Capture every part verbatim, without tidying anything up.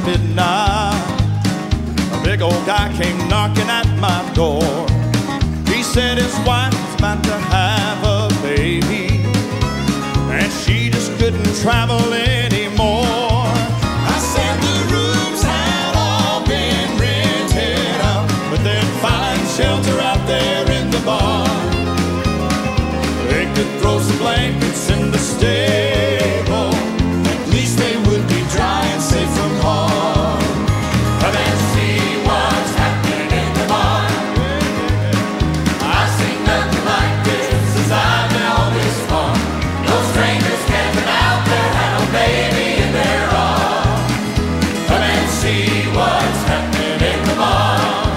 midnight, a big old guy came knocking at my door. He said his wife was about to have a baby, and she just couldn't travel anymore. I said the rooms had all been rented out, but they'd find shelter out there in the barn. They could throw some blankets in the stable, at least they would be dry and safe from harm. Come and see what's happening in the barn. I've seen nothing like this since I've been on this farm. No strangers camping out there, had no baby in their arms. Come and see what's happening in the barn.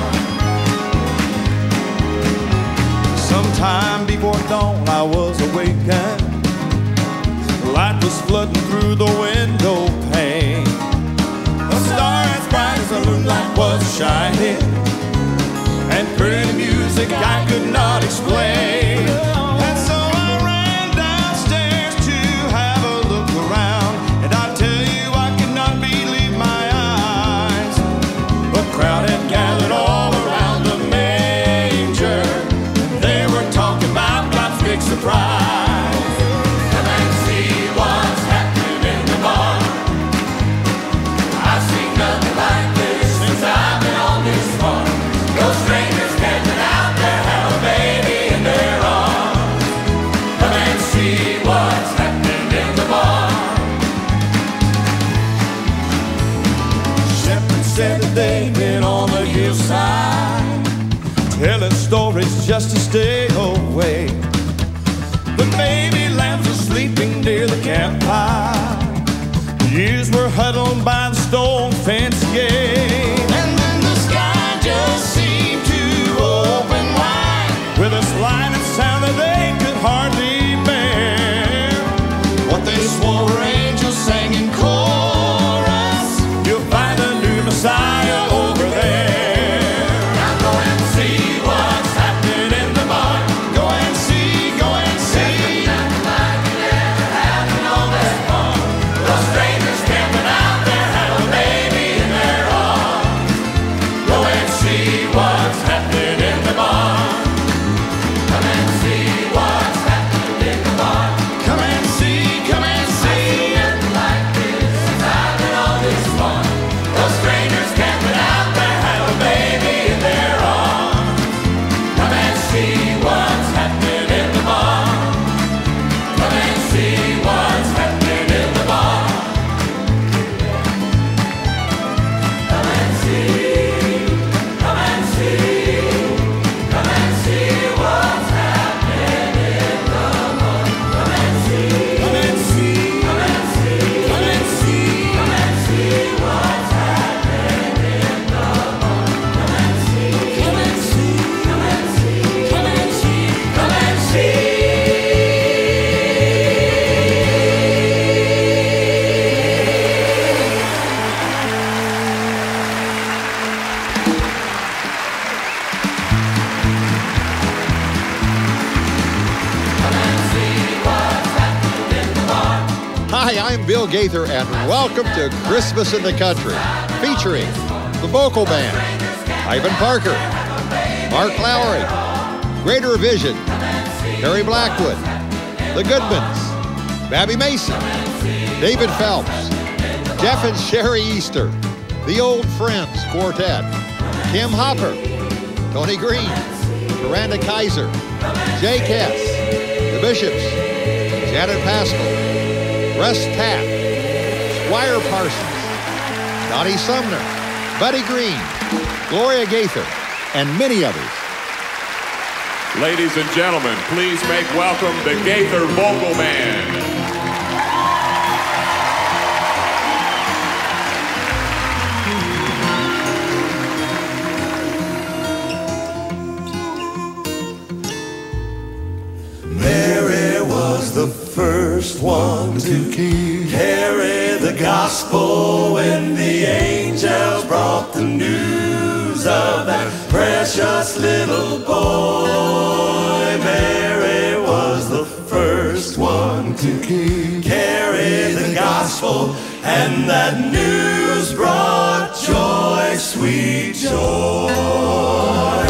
Sometime before dawn I was awakened. The light was flooding through the window pane. A star as bright as the moonlight was shining, and pretty music I could not explain. And so I ran downstairs to have a look around, and I tell you I could not believe my eyes. A crowd had gathered all around the manger, and they were talking about God's big surprise. Come and see what's happening in the barn. I've seen nothing like this since I've been on this farm. No strangers camping out there, have a baby in their arms. Come and see what's happening in the barn. Shepard said that they'd been on the hillside, telling stories just to stay away. The baby lambs were sleeping near the campfire. Ewes were huddled by the stone fence gate. And then the sky just seemed to open wide, with a light and sound that they could hardly bear. What they swore were angels sang in chorus. You'll find a new Messiah over there. Now go and see what's happening in the barn. Go and see, go and see. Nothing like it ever happened on that farm. Those strangers camping out there had a baby in their arms. Go and see what's happening in the barn. Come and see what's happening in the barn. Come and see, come and see. Nothing like this since I've been on this farm. Those strangers camping out there had a baby in their arms. Come and see what's happening in the barn. Come and see what's happening in the barn. Come and see, come and see, come and see what's happening in the barn. Come and see, come and see, come and see, come and see, come and see what's happening in the barn. Come and see, come and see, come and see, come and see, come and see. Hi, I'm Bill Gaither, and welcome to Christmas in the Country, featuring the vocal band, Ivan Parker, Mark Lowry, Greater Vision, Harry Blackwood, the Goodmans, Babby Mason, David Phelps, Jeff and Sherry Easter, the Old Friends Quartet, Kim Hopper, Tony Green, Miranda Kaiser, Jay Kess, the Bishops, Janet Pascal, Russ Taft, Squire Parsons, Dottie Sumner, Buddy Green, Gloria Gaither, and many others. Ladies and gentlemen, please make welcome the Gaither Vocal Band. Mary was the first one to carry the gospel when the angels brought the news of that precious little boy. Mary was the first one to carry the gospel, and that news brought sweet joy.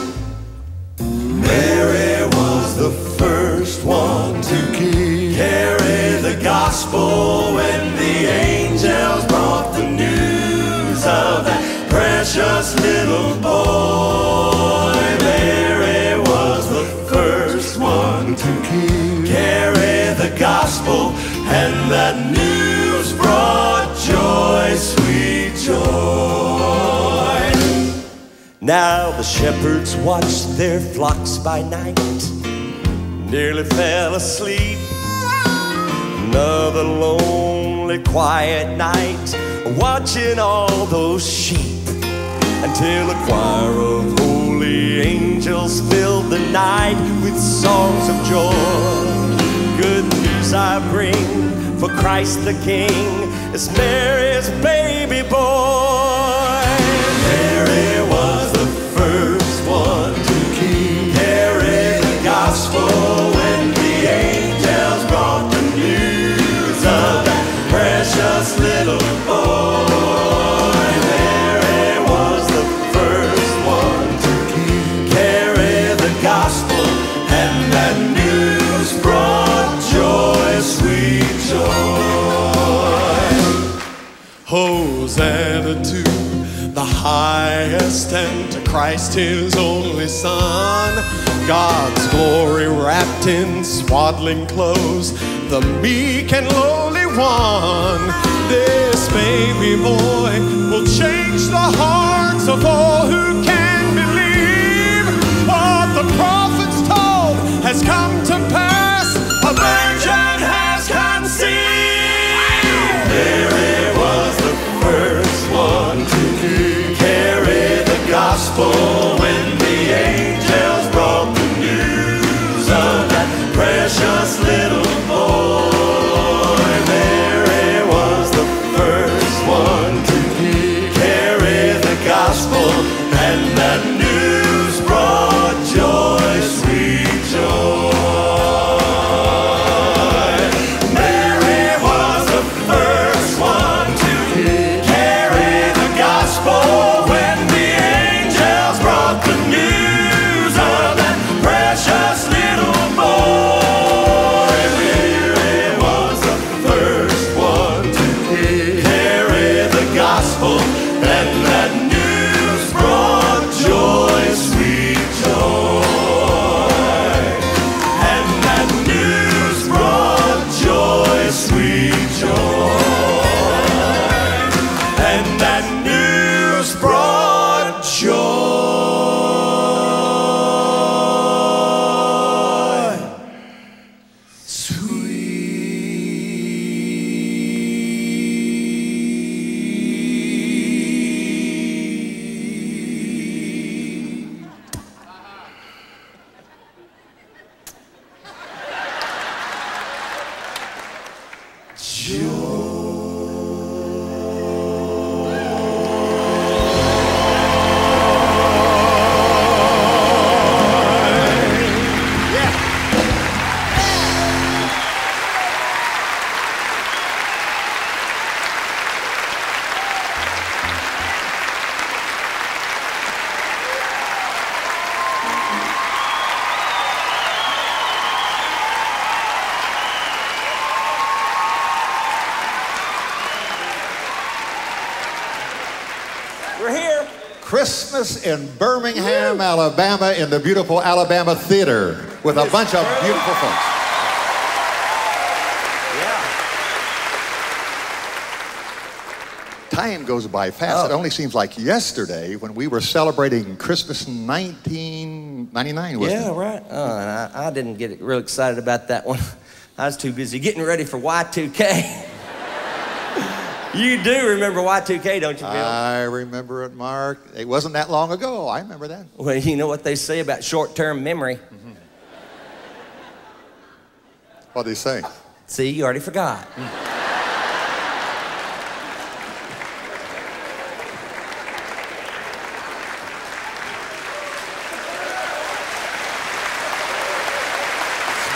Mary was the first one to carry the gospel when the angels brought the news of that precious little boy. Mary was the first one to carry the gospel, and that news brought joy, sweet joy. Now the shepherds watched their flocks by night, nearly fell asleep. Another lonely, quiet night, watching all those sheep, until a choir of holy angels filled the night with songs of joy. Good news I bring, for Christ the King is Mary's baby boy. Mary was the first one to carry the gospel when the angels brought the news of that precious little boy. Mary was the first one to carry the gospel, and that news brought joy, sweet joy. Hosanna to the highest, and to Christ his only Son. God's glory wrapped in swaddling clothes, the meek and lowly one. This baby boy will change the hearts of all who can believe. What the prophets told has come to pass, a virgin has conceived. Mary was the first one to carry the gospel when the angels brought the news of that precious little boy. Mary was the first one to carry the gospel, and that news brought joy, sweet joy. Mary was the first one to carry the gospel when the angels brought the news of that precious little boy. Mary was the first one to carry the gospel, and that news brought joy, sweet joy. And that news brought joy, sweet joy. And that news brought joy, sweet. We're here. Christmas in Birmingham, Alabama, in the beautiful Alabama Theater with a bunch of beautiful folks. Time goes by fast. Oh. It only seems like yesterday when we were celebrating Christmas in nineteen ninety-nine, wasn't Yeah, it? right. Oh, and I, I didn't get real excited about that one. I was too busy getting ready for Y two K. You do remember Y two K, don't you, Bill? I remember it, Mark. It wasn't that long ago. I remember that. Well, you know what they say about short-term memory. Mm-hmm. What'd they say? See, you already forgot.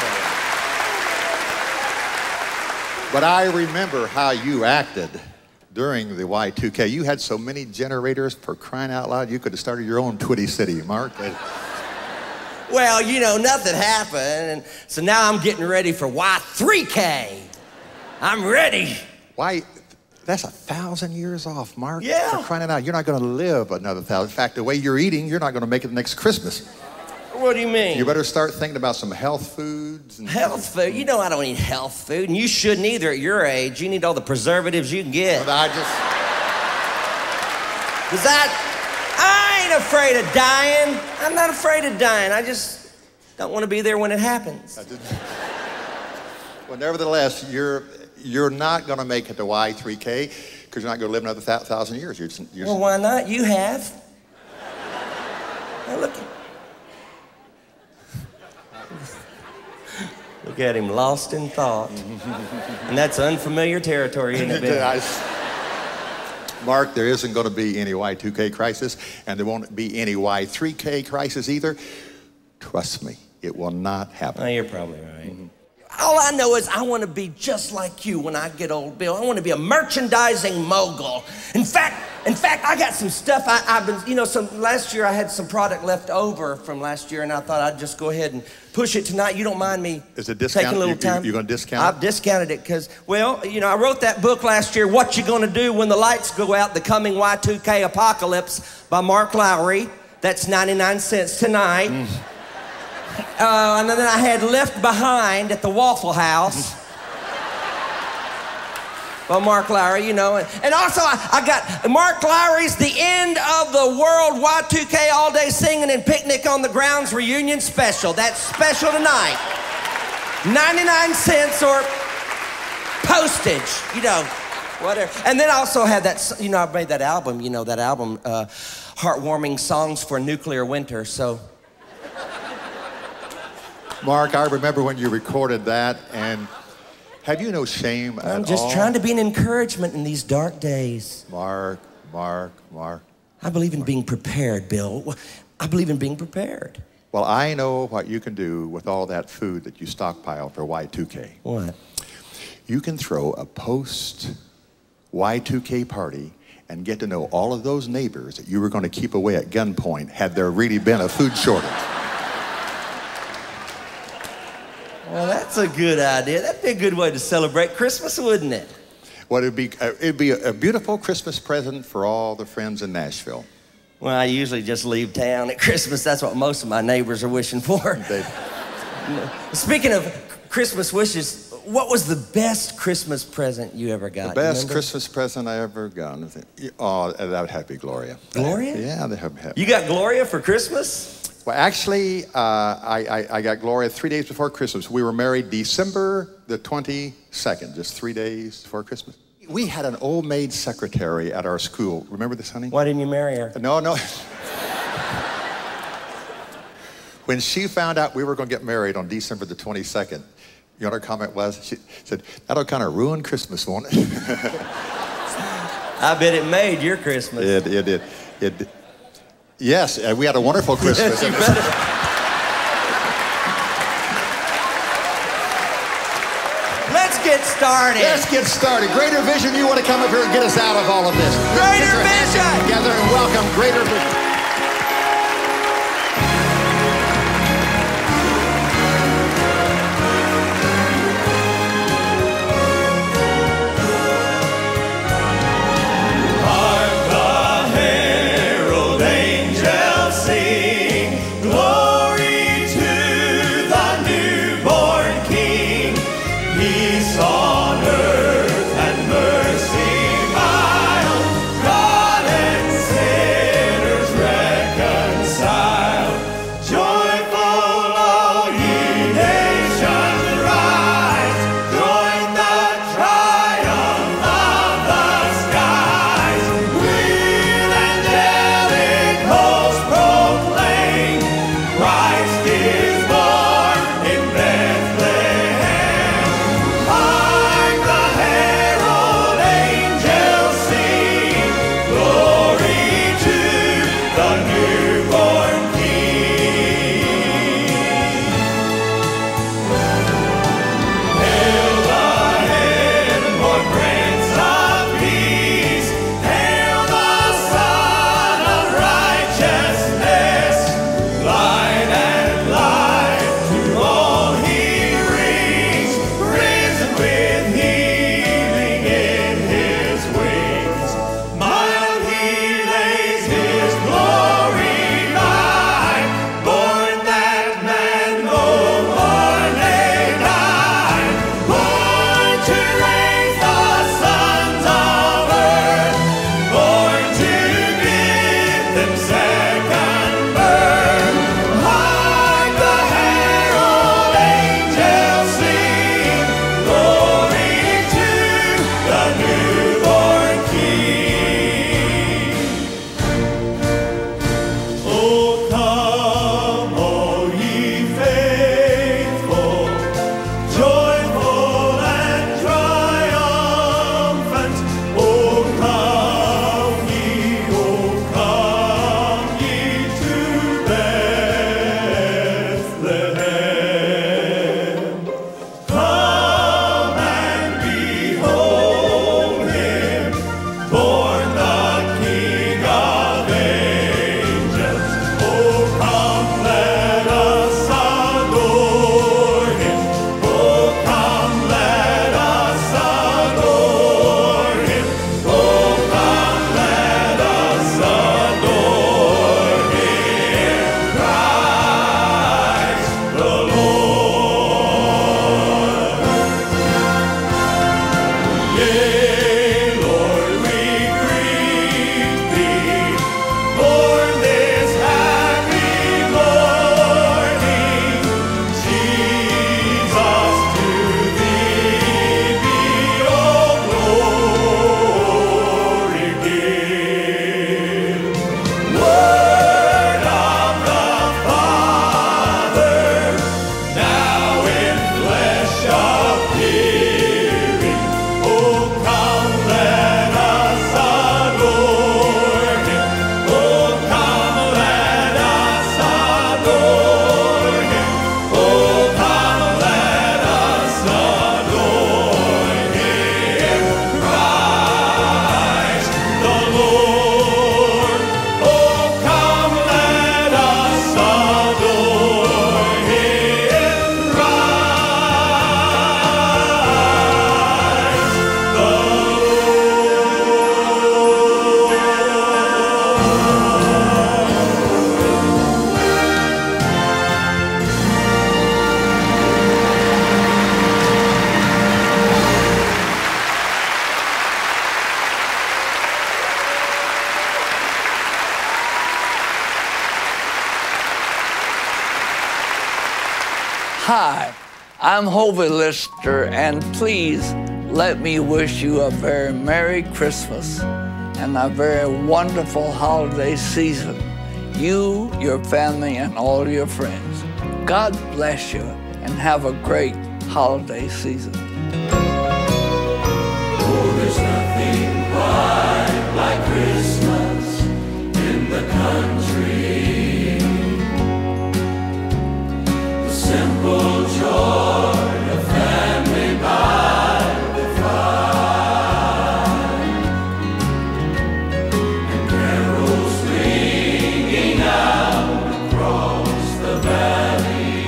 But I remember how you acted during the Y two K, you had so many generators, for crying out loud, you could have started your own Twitty City, Mark. Well, you know, nothing happened, and so now I'm getting ready for Y three K. I'm ready. Why? That's a thousand years off, Mark. Yeah. For crying out, you're not going to live another thousand. In fact, the way you're eating, you're not going to make it next Christmas. What do you mean? You better start thinking about some health foods. And health food? You know I don't eat health food, and you shouldn't either at your age. You need all the preservatives you can get. But I just... Does that... I ain't afraid of dying. I'm not afraid of dying. I just don't want to be there when it happens. I just... Well, nevertheless, you're... You're not going to make it to Y three K because you're not going to live another th thousand years. You're just, you're well, why not? You have. Now look. Look at him, lost in thought. And that's unfamiliar territory, isn't it, Bill? Mark, there isn't going to be any Y two K crisis, and there won't be any Y three K crisis either. Trust me, it will not happen. Oh, you're probably right. Mm-hmm. All I know is I want to be just like you when I get old, Bill. I want to be a merchandising mogul. In fact, in fact, I got some stuff I, I've been, you know, some last year I had some product left over from last year, and I thought I'd just go ahead and push it tonight. You don't mind me Is it discount? taking a little you, time? You're going to discount I've it? discounted it because, well, you know, I wrote that book last year, What You Gonna Do When the Lights Go Out, The Coming Y two K Apocalypse by Mark Lowry. That's ninety-nine cents tonight. Mm. Uh, and then I had Left Behind at the Waffle House by Mark Lowry, you know. And, and also I, I got Mark Lowry's The End of the World Y two K All Day Singing and Picnic on the Grounds Reunion Special. That's special tonight. ninety-nine cents or postage, you know, whatever. And then I also had that, you know, I made that album, you know, that album, uh, Heartwarming Songs for Nuclear Winter, so. Mark, I remember when you recorded that, and have you no shame at all? I'm just trying to be an encouragement in these dark days. Mark, Mark, Mark. I believe in being prepared, Bill. I believe in being prepared. Well, I know what you can do with all that food that you stockpile for Y two K. What? You can throw a post Y two K party and get to know all of those neighbors that you were going to keep away at gunpoint had there really been a food shortage. Well, that's a good idea. That'd be a good way to celebrate Christmas, wouldn't it? Well, it'd be, uh, it'd be a, a beautiful Christmas present for all the friends in Nashville. Well, I usually just leave town at Christmas. That's what most of my neighbors are wishing for. They... Speaking of Christmas wishes, what was the best Christmas present you ever got? The best Christmas present I ever got? Oh, that would have to be Gloria. Gloria? Yeah, that would have. You got Gloria for Christmas? Well, actually, uh, I, I, I got Gloria three days before Christmas. We were married December the twenty-second, just three days before Christmas. We had an old maid secretary at our school. Remember this, honey? Why didn't you marry her? No, no. When she found out we were going to get married on December the twenty-second, you know what her comment was? She said, that'll kind of ruin Christmas, won't it? I bet it made your Christmas. It, it did. It did. Yes, uh, we had a wonderful Christmas. Yes, you better. Let's get started. Let's get started. Greater Vision, you want to come up here and get us out of all of this. Greater Vision! Together and welcome Greater Vision. Hi, I'm Hovey Lister, and please let me wish you a very Merry Christmas and a very wonderful holiday season. You, your family, and all your friends. God bless you, and have a great holiday season. Oh, there's nothing quite like Christmas in the country. The simple joy of family by the fire, and carols ringing out across the valley,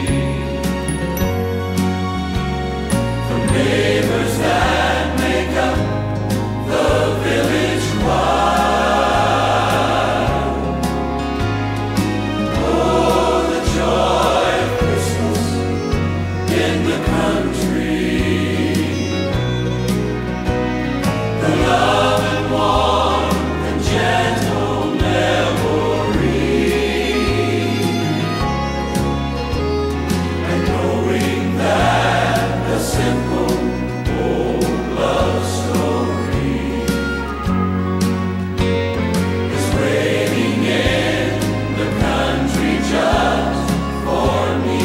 from neighbors that make up the village choir. Oh, the joy of Christmas in the country, the love and warmth and gentle memory, and knowing that the simple old love story is waiting in the country just for me.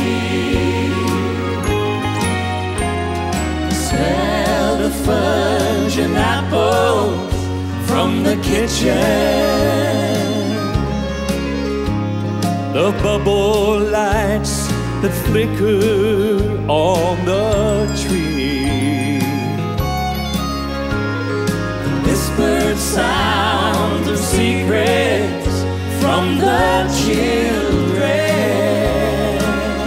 Smell the fudge and apples from the kitchen, the bubble lights that flicker on the tree, the whispered sound of secrets from the children,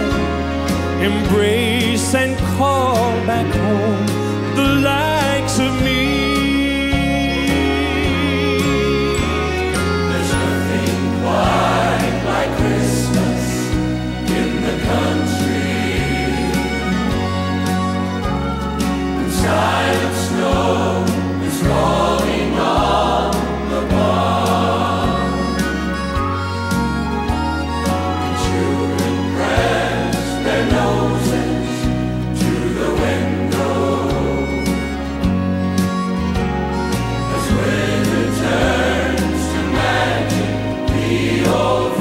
embrace and call back home the likes of me. There's nothing quite like Christmas in the country. And silent snow is falling on the barn, and children press their noses to the window as winter turns to magic the old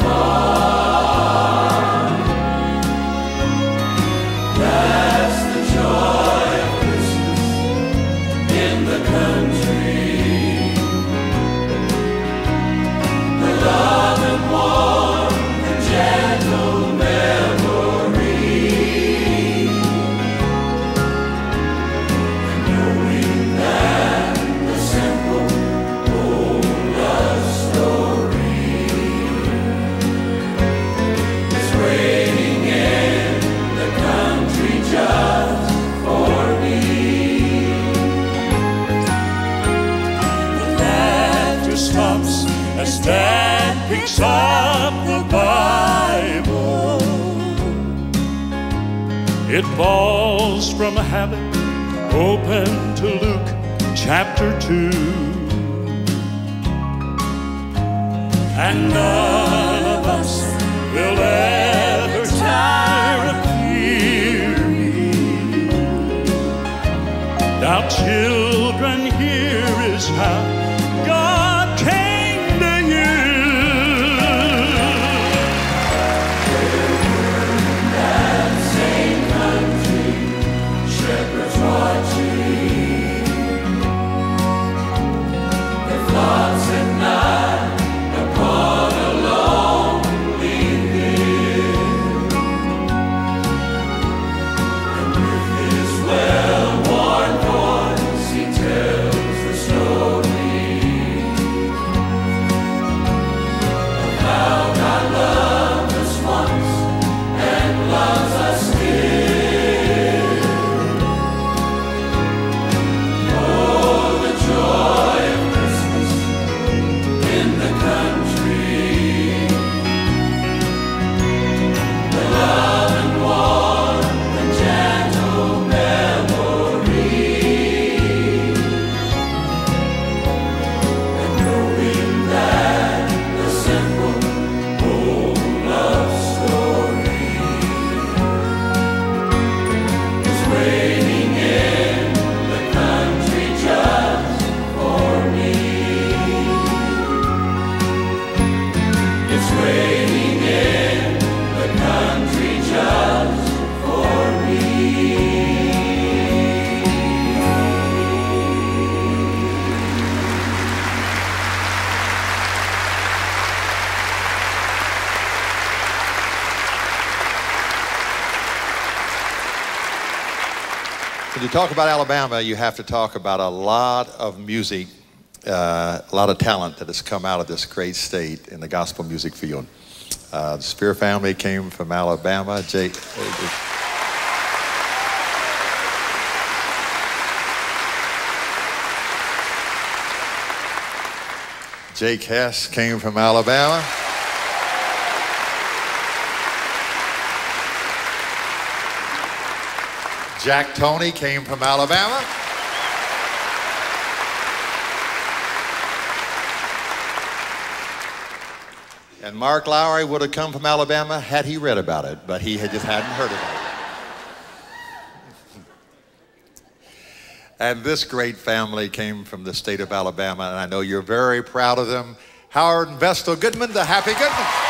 farm. That's the joy of Christmas in the country, the love and warmth and gentle memory, and knowing that the simple old love story is waiting in the country just for me. The laughter stops as Dad picks up the Bible. It falls from a habit, open to Luke chapter two. And none of us will ever tire of hearing. Now, children, here is how God came to you. That same country, shepherds watching their flocks at night upon a lonely hill, and with his well-worn voice he tells the story When you talk about Alabama, you have to talk about a lot of music, uh, a lot of talent that has come out of this great state in the gospel music field. Uh, the Spear family came from Alabama. Jake, Jake Hess came from Alabama. Jack Toney came from Alabama. And Mark Lowry would have come from Alabama had he read about it, but he had just hadn't heard about it. And this great family came from the state of Alabama, and I know you're very proud of them. Howard and Vestal Goodman, the Happy Goodmans.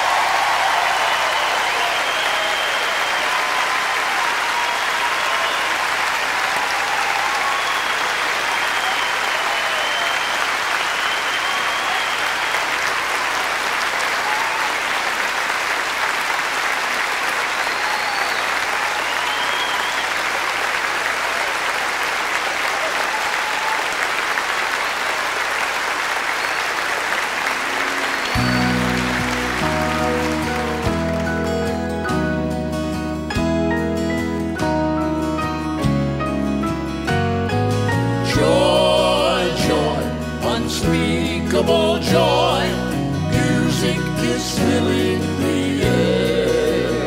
unspeakable joy. Music is filling the air.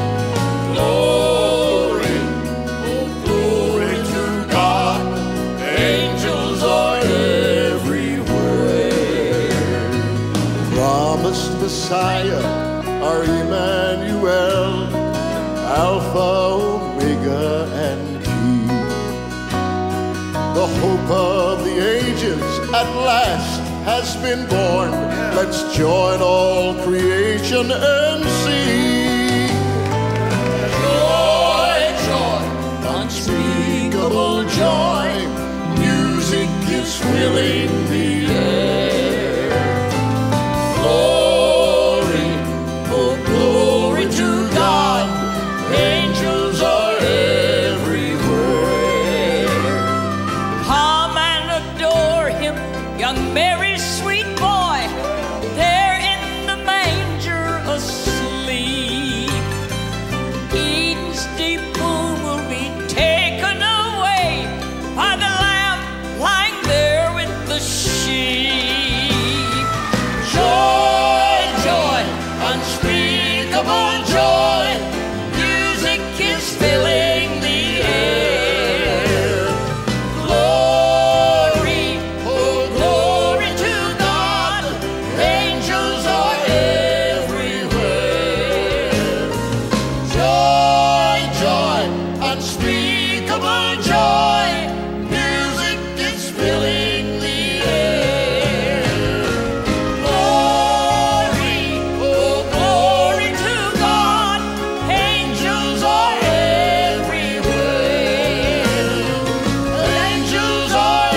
Glory, oh glory to God. Angels are everywhere. Promised Messiah, our Emmanuel, Alpha, Omega, and the hope of the ages at last has been born. Let's join all creation and sing. Joy, joy, unspeakable joy. Music is filling the air. Glory, oh glory to God. Angels are young Mary's sweet boy, there in the manger asleep. Eden's deep pool will be taken away by the Lamb lying there with the sheep. Joy, joy, unspeakable joy. Music is filling the air. Glory, glory to God, angels are everywhere. Joy, joy, unspeakable joy, music is filling the air. Glory, oh glory to God, angels are everywhere. Angels are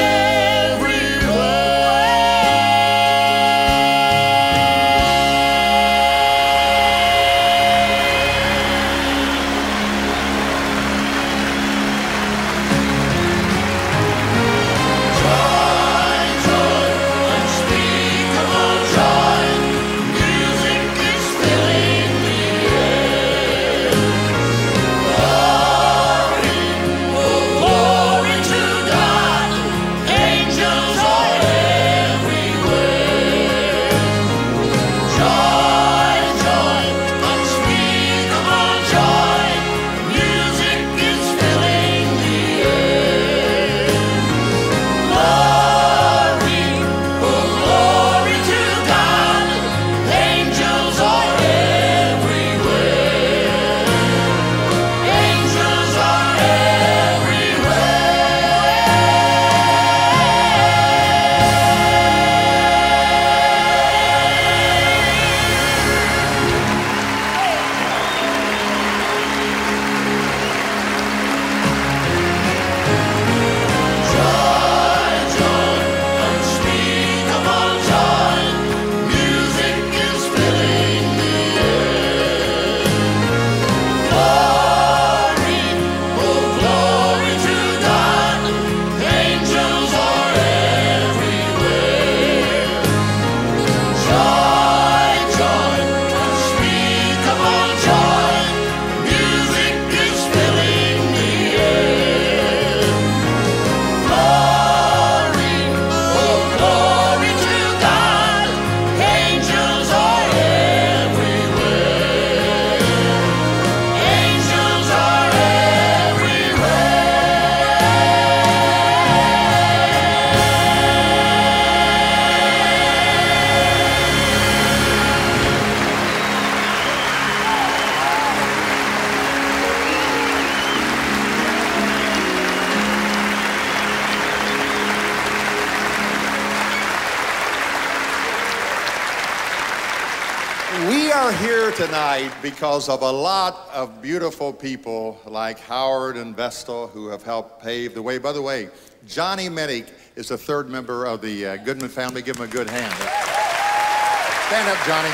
are here tonight because of a lot of beautiful people like Howard and Vestal who have helped pave the way. By the way, Johnny Minnick is the third member of the uh, Goodman family. Give him a good hand. Stand up, Johnny.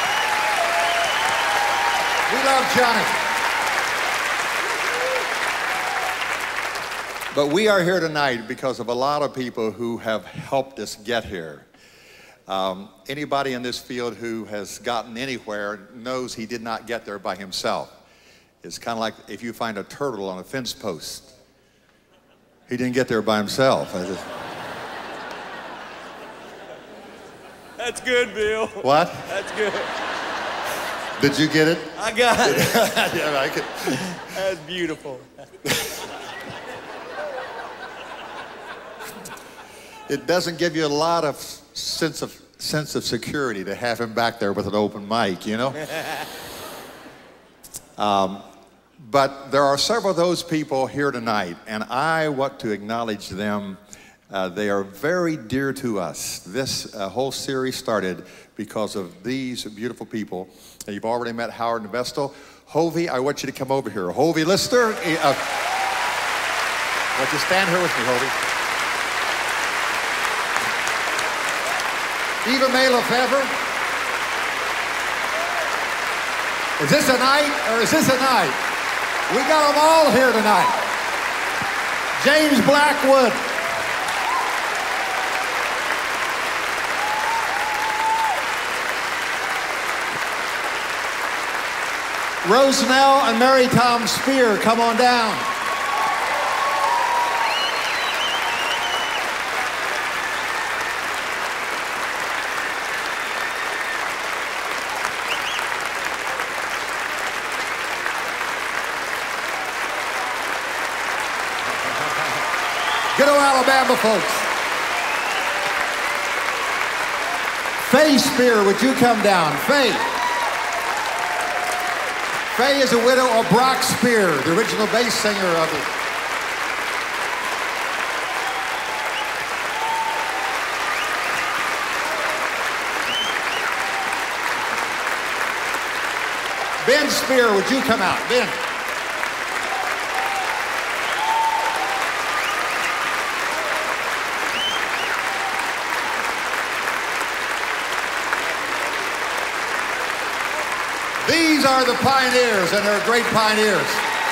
We love Johnny. But we are here tonight because of a lot of people who have helped us get here. Um, anybody in this field who has gotten anywhere knows he did not get there by himself. It's kind of like if you find a turtle on a fence post. He didn't get there by himself. I just... That's good, Bill. What? That's good. Did you get it? I got it. Yeah, I could. That's beautiful. It doesn't give you a lot of sense of sense of security to have him back there with an open mic, you know? um, but there are several of those people here tonight, and I want to acknowledge them. Uh, they are very dear to us. This uh, whole series started because of these beautiful people. And you've already met Howard and Vestal. Hovey, I want you to come over here. Hovey Lister, uh, why don't you stand here with me, Hovey? Eva May Lefevre. Is this a night or is this a night? We got them all here tonight. James Blackwood. Rosenell and Mary Tom Spear, come on down. Good old Alabama folks. Faye Spear, would you come down? Faye. Faye is a widow of Brock Spear, the original bass singer of it. Ben Spear, would you come out? Ben. These are the pioneers, and they're great pioneers.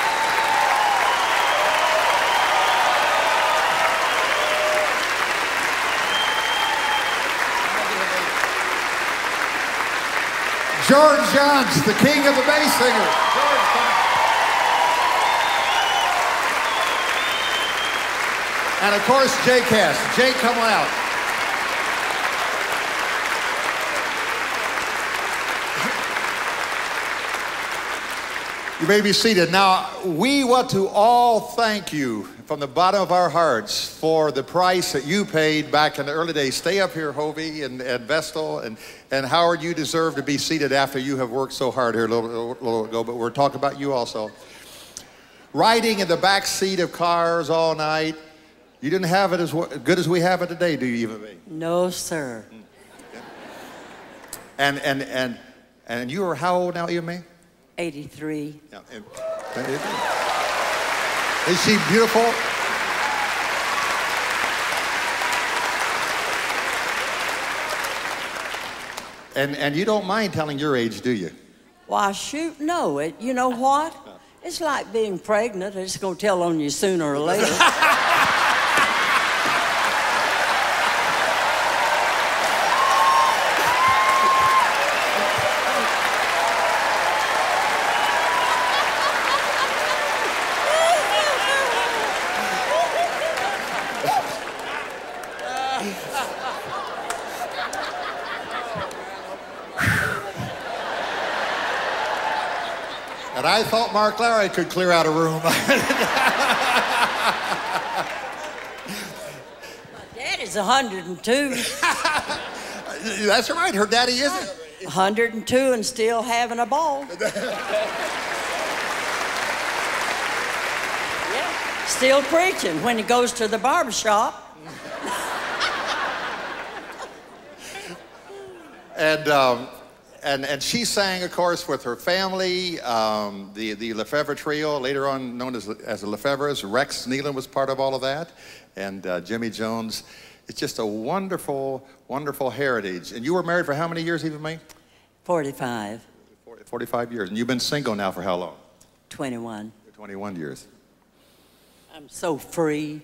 George Johns, the king of the bass singer. George, and of course, Jay Cass. Jay, come on out. You may be seated. Now, we want to all thank you from the bottom of our hearts for the price that you paid back in the early days. Stay up here, Hovey and, and Vestal, and, and Howard, you deserve to be seated after you have worked so hard here a little, a little ago, but we're talking about you also. Riding in the back seat of cars all night. You didn't have it as good as we have it today, do you, Eva May? No, sir. And, and, and, and you are how old now, Eva May? eighty-three. Yeah, and, is she beautiful? And and you don't mind telling your age, do you? Why, shoot, no. It, you know what? It's like being pregnant. It's going to tell on you sooner or later. And I thought Mark Lowry could clear out a room. My daddy's one hundred and two. That's right, her daddy isn't. one hundred and two and still having a ball. Yeah, still preaching when he goes to the barber shop. And um, and, and she sang, of course, with her family, um, the, the Lefevre Trio, later on known as, as the Lefevres. Rex Nealon was part of all of that, and uh, Jimmy Jones. It's just a wonderful, wonderful heritage. And you were married for how many years, Eva Mae? forty-five. forty-five years. And you've been single now for how long? twenty-one. twenty-one years. I'm so free.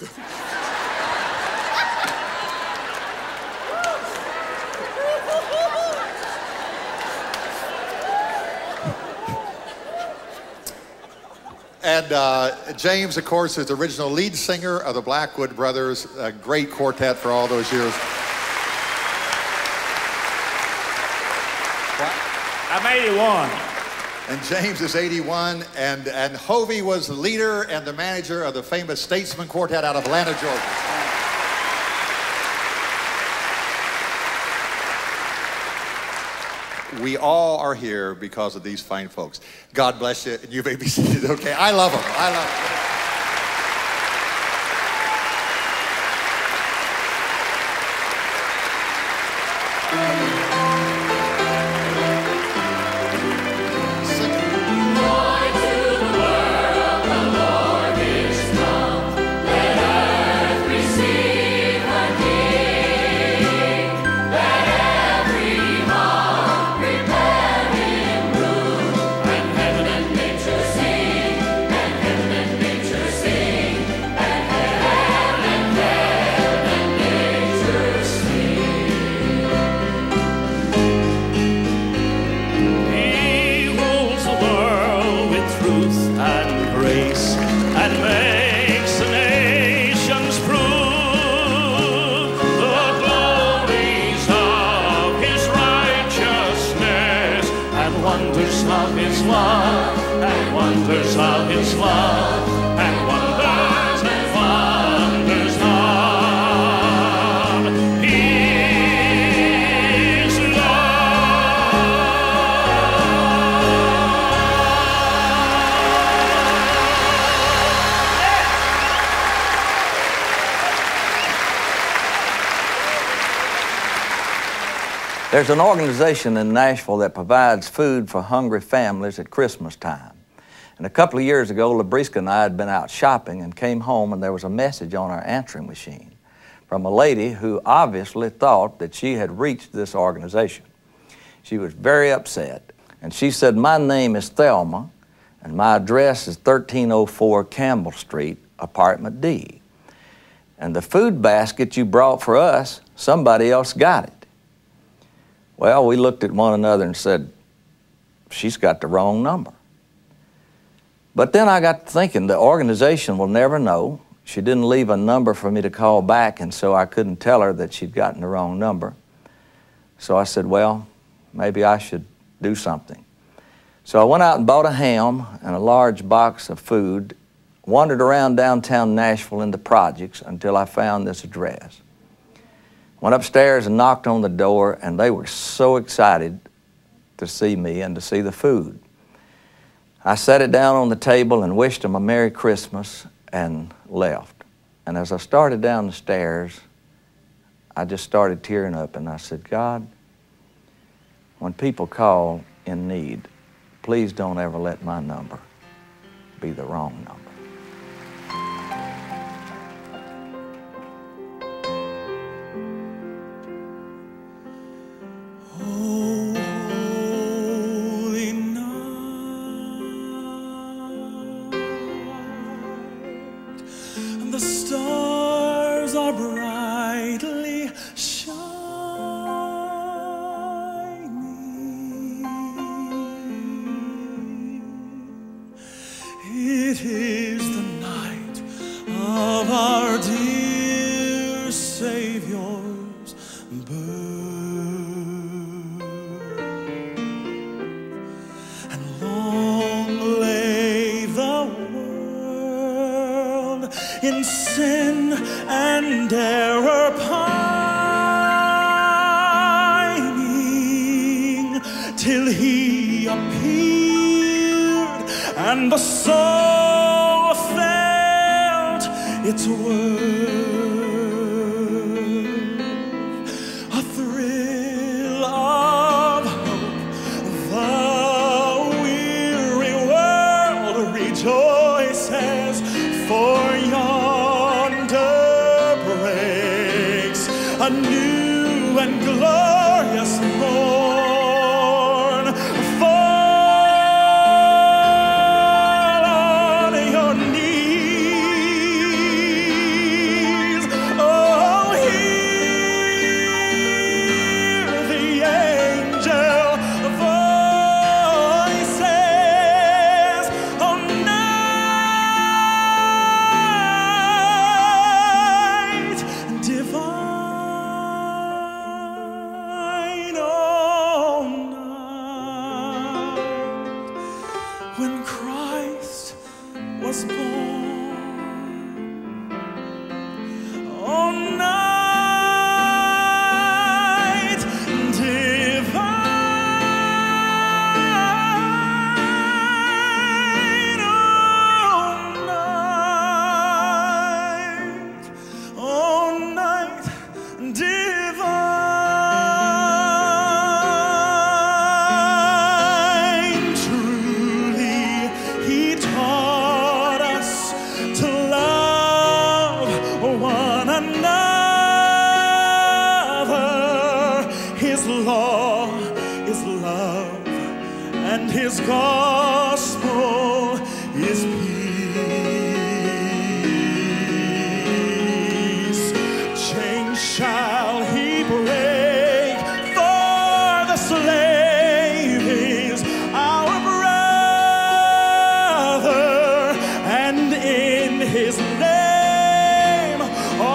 And uh, James, of course, is the original lead singer of the Blackwood Brothers, a great quartet for all those years. I'm eighty-one. And James is eighty-one, and, and Hovey was the leader and the manager of the famous Statesman Quartet out of Atlanta, Georgia. We all are here because of these fine folks. God bless you, and you may be seated, okay? I love them, I love them. There's an organization in Nashville that provides food for hungry families at Christmas time. And a couple of years ago, Labriska and I had been out shopping and came home, and there was a message on our answering machine from a lady who obviously thought that she had reached this organization. She was very upset, and she said, "My name is Thelma, and my address is thirteen oh four Campbell Street, apartment D. And the food basket you brought for us, somebody else got it." Well, we looked at one another and said, "She's got the wrong number." But then I got thinking, the organization will never know. She didn't leave a number for me to call back, and so I couldn't tell her that she'd gotten the wrong number. So I said, well, maybe I should do something. So I went out and bought a ham and a large box of food, wandered around downtown Nashville in the projects until I found this address. Went upstairs and knocked on the door, and they were so excited to see me and to see the food. I set it down on the table and wished them a Merry Christmas and left. And as I started down the stairs, I just started tearing up, and I said, "God, when people call in need, please don't ever let my number be the wrong number." The stars are brightly shining. It is the night of our dear Savior's birth, and long lay the world in sin and error pining, till he appeared and the soul felt its worth. A thrill of hope a new and glorious morn. Fall on your knees. Oh, hear the angel voices. Oh, night divine. Oh, night when Christ was born. Oh, night divine. Oh, night. Oh, night divine. Truly, He taught us to love one another. His law is love, and His gospel is peace. Chains shall He break, for the slave is our brother, and in His name all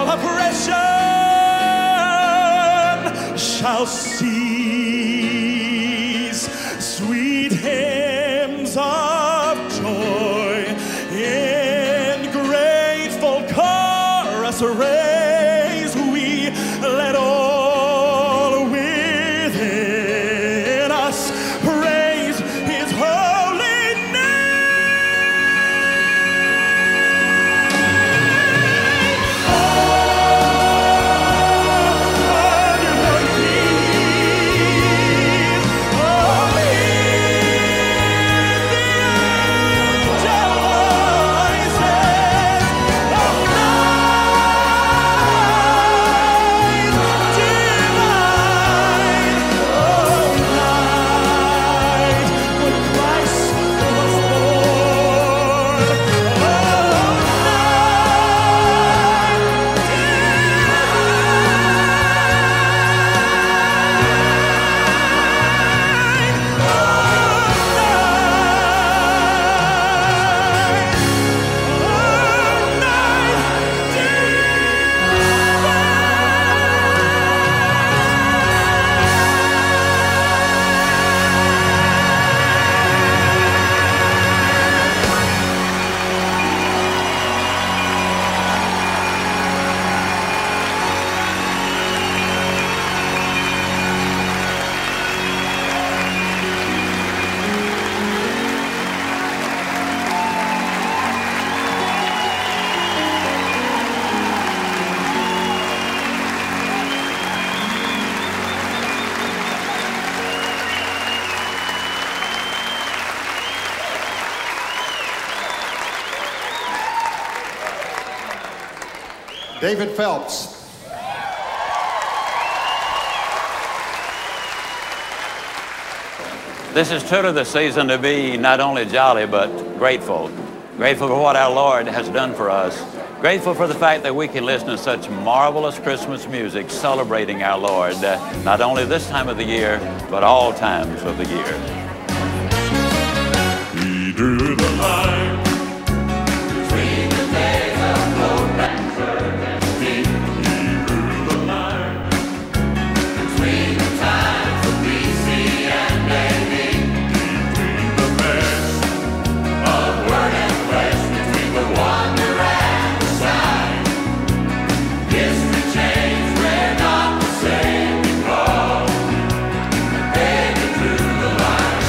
oppression shall cease. Sweet hymns of joy in grateful chorus raise we, let all within us praise His holy name. On your knees, oh, hear the angel voices. Oh, night divine. Oh, night when Christ was born. Oh, night David Phelps. This is truly the season to be not only jolly, but grateful. Grateful for what our Lord has done for us. Grateful for the fact that we can listen to such marvelous Christmas music celebrating our Lord, uh, not only this time of the year, but all times of the year. He drew the line between the days of hope and certainty. He drew the line between the times of B C and A D. Between the best of word and flesh, between the wonder and the sign. History changed, we're not the same because David drew the line.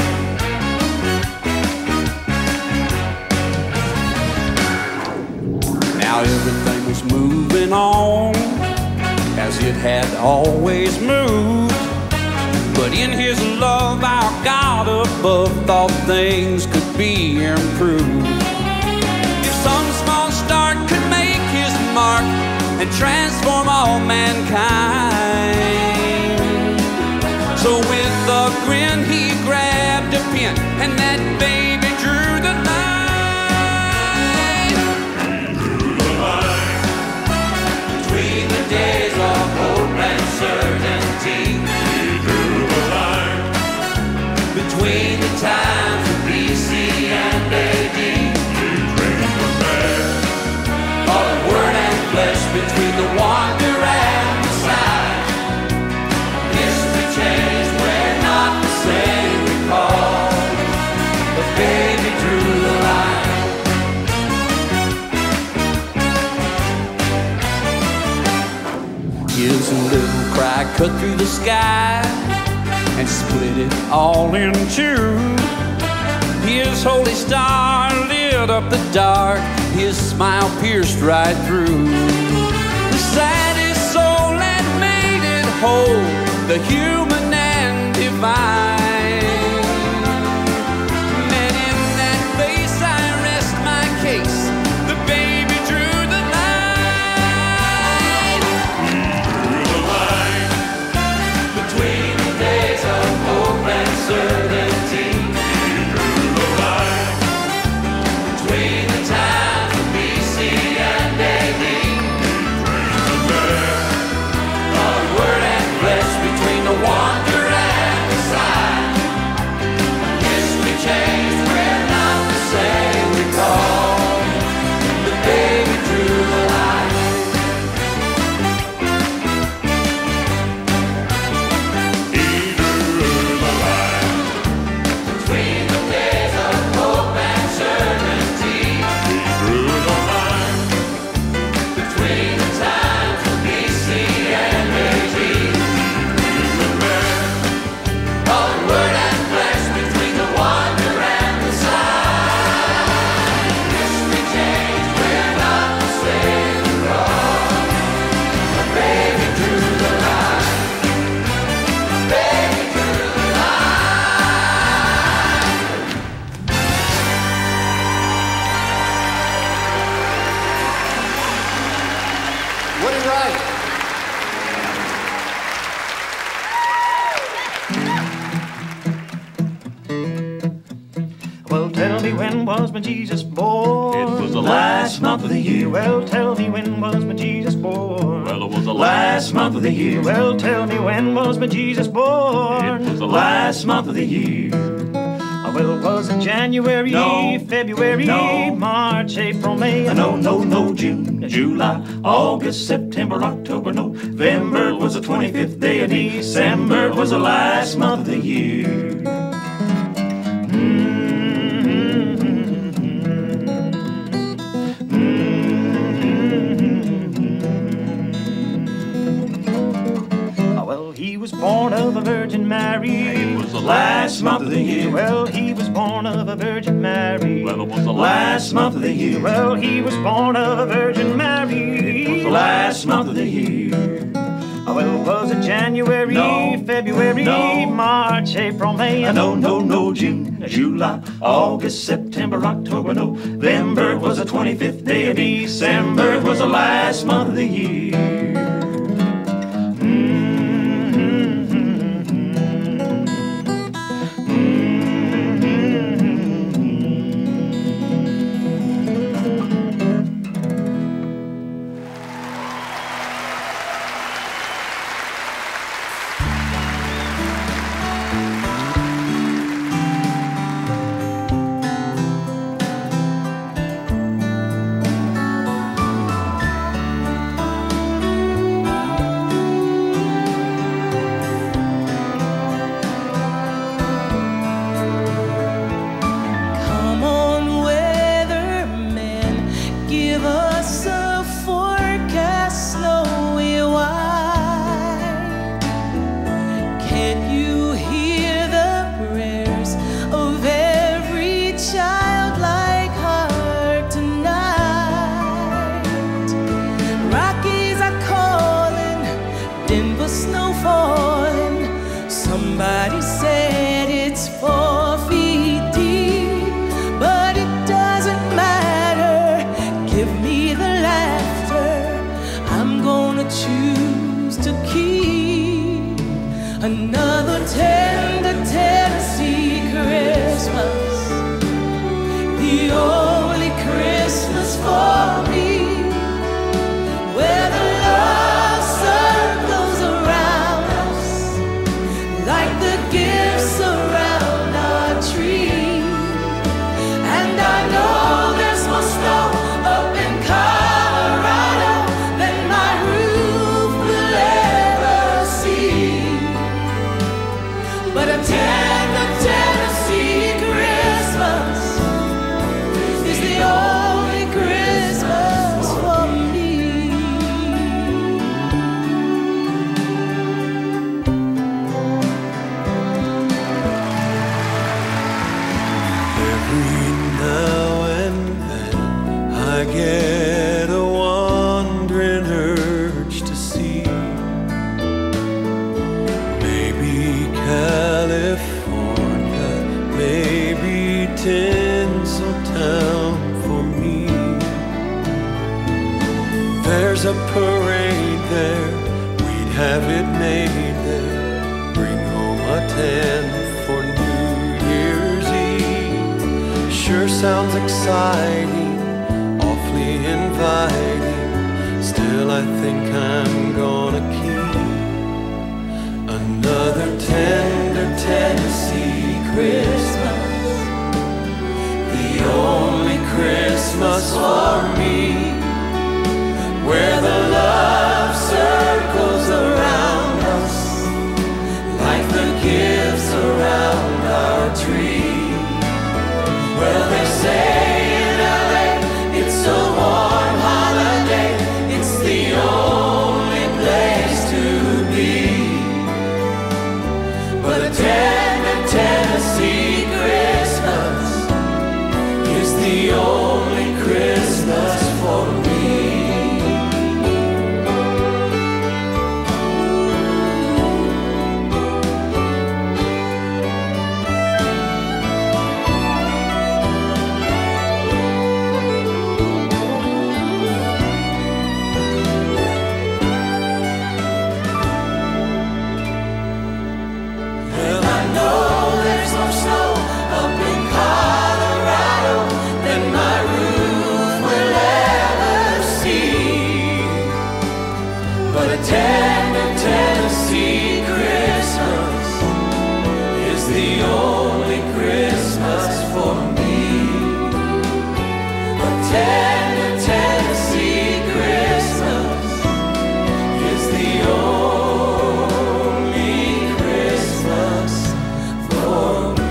Now everything was moving on as it had always moved. But in His love, our God above thought things could be improved. If some small start could make His mark and transform all mankind. So with a grin he grabbed a pen and that baby drew the line. Drew the line between the days of hope and certainty. He drew the line between the times of B C and A D. He trained the man of word and flesh between the wanderer and the sign. History changed, we're not the same recall. The baby drew the line. His little cry cut through the sky and split it all in two. His holy star lit up the dark. His smile pierced right through the saddest soul that made it whole, the human and divine. And in that face I rest my case. The baby drew the line. drew the line between the days of hope and certainty. He drew the line between the times of B C and A D. Of word and flesh between the wanderer and the sign. History changed, we're not the same recall. The baby drew the line. He drew the line Between the days of hope and certainty. He drew the line Between the times of B C and A D. Of word and flesh between the wanderer and the sign. History changed, we're not the same recall. The baby drew the line. Baby drew the line. Woody Wright. Well, tell me, when was my Jesus born? It was the last month of the year. Well, tell me, when was my Jesus born? Well, it was the last month of the year. Well, tell me, when was my Jesus born? It was the last month of the year. Oh, well, it wasn't January, No. February, No. March, April, May. No, no, no, June, July, August, September, October, November was the twenty-fifth day of December, was the last month of the year. Oh, well, he was born of a Virgin Mary. It was the last month of the year. Well, he was born of a Virgin Mary. Well, it was the last month of the year. Well, he was born of a Virgin Mary. It was the last month of the year. Oh, well, was it January, No. February, No. March, April, May? No, no, no, June, July, August, September, October, November was the twenty-fifth day of December, was the last month of the year. Give me the laughter. I'm I get a wandering urge to see maybe California, maybe Tinseltown for me. There's a parade there, we'd have it made there, bring home a ten for New Year's Eve. Sure sounds exciting, awfully inviting, still I think I'm gonna keep another tender Tennessee Christmas, the only Christmas for me, where the love circles around us like the gifts around our tree. Well, they say in L A it's a warm holiday, it's the only place to be. But a tender Tennessee Christmas is the only Christmas for me. Tender Tennessee Christmas is the only Christmas for me. A tender Tennessee Christmas is the only Christmas for me.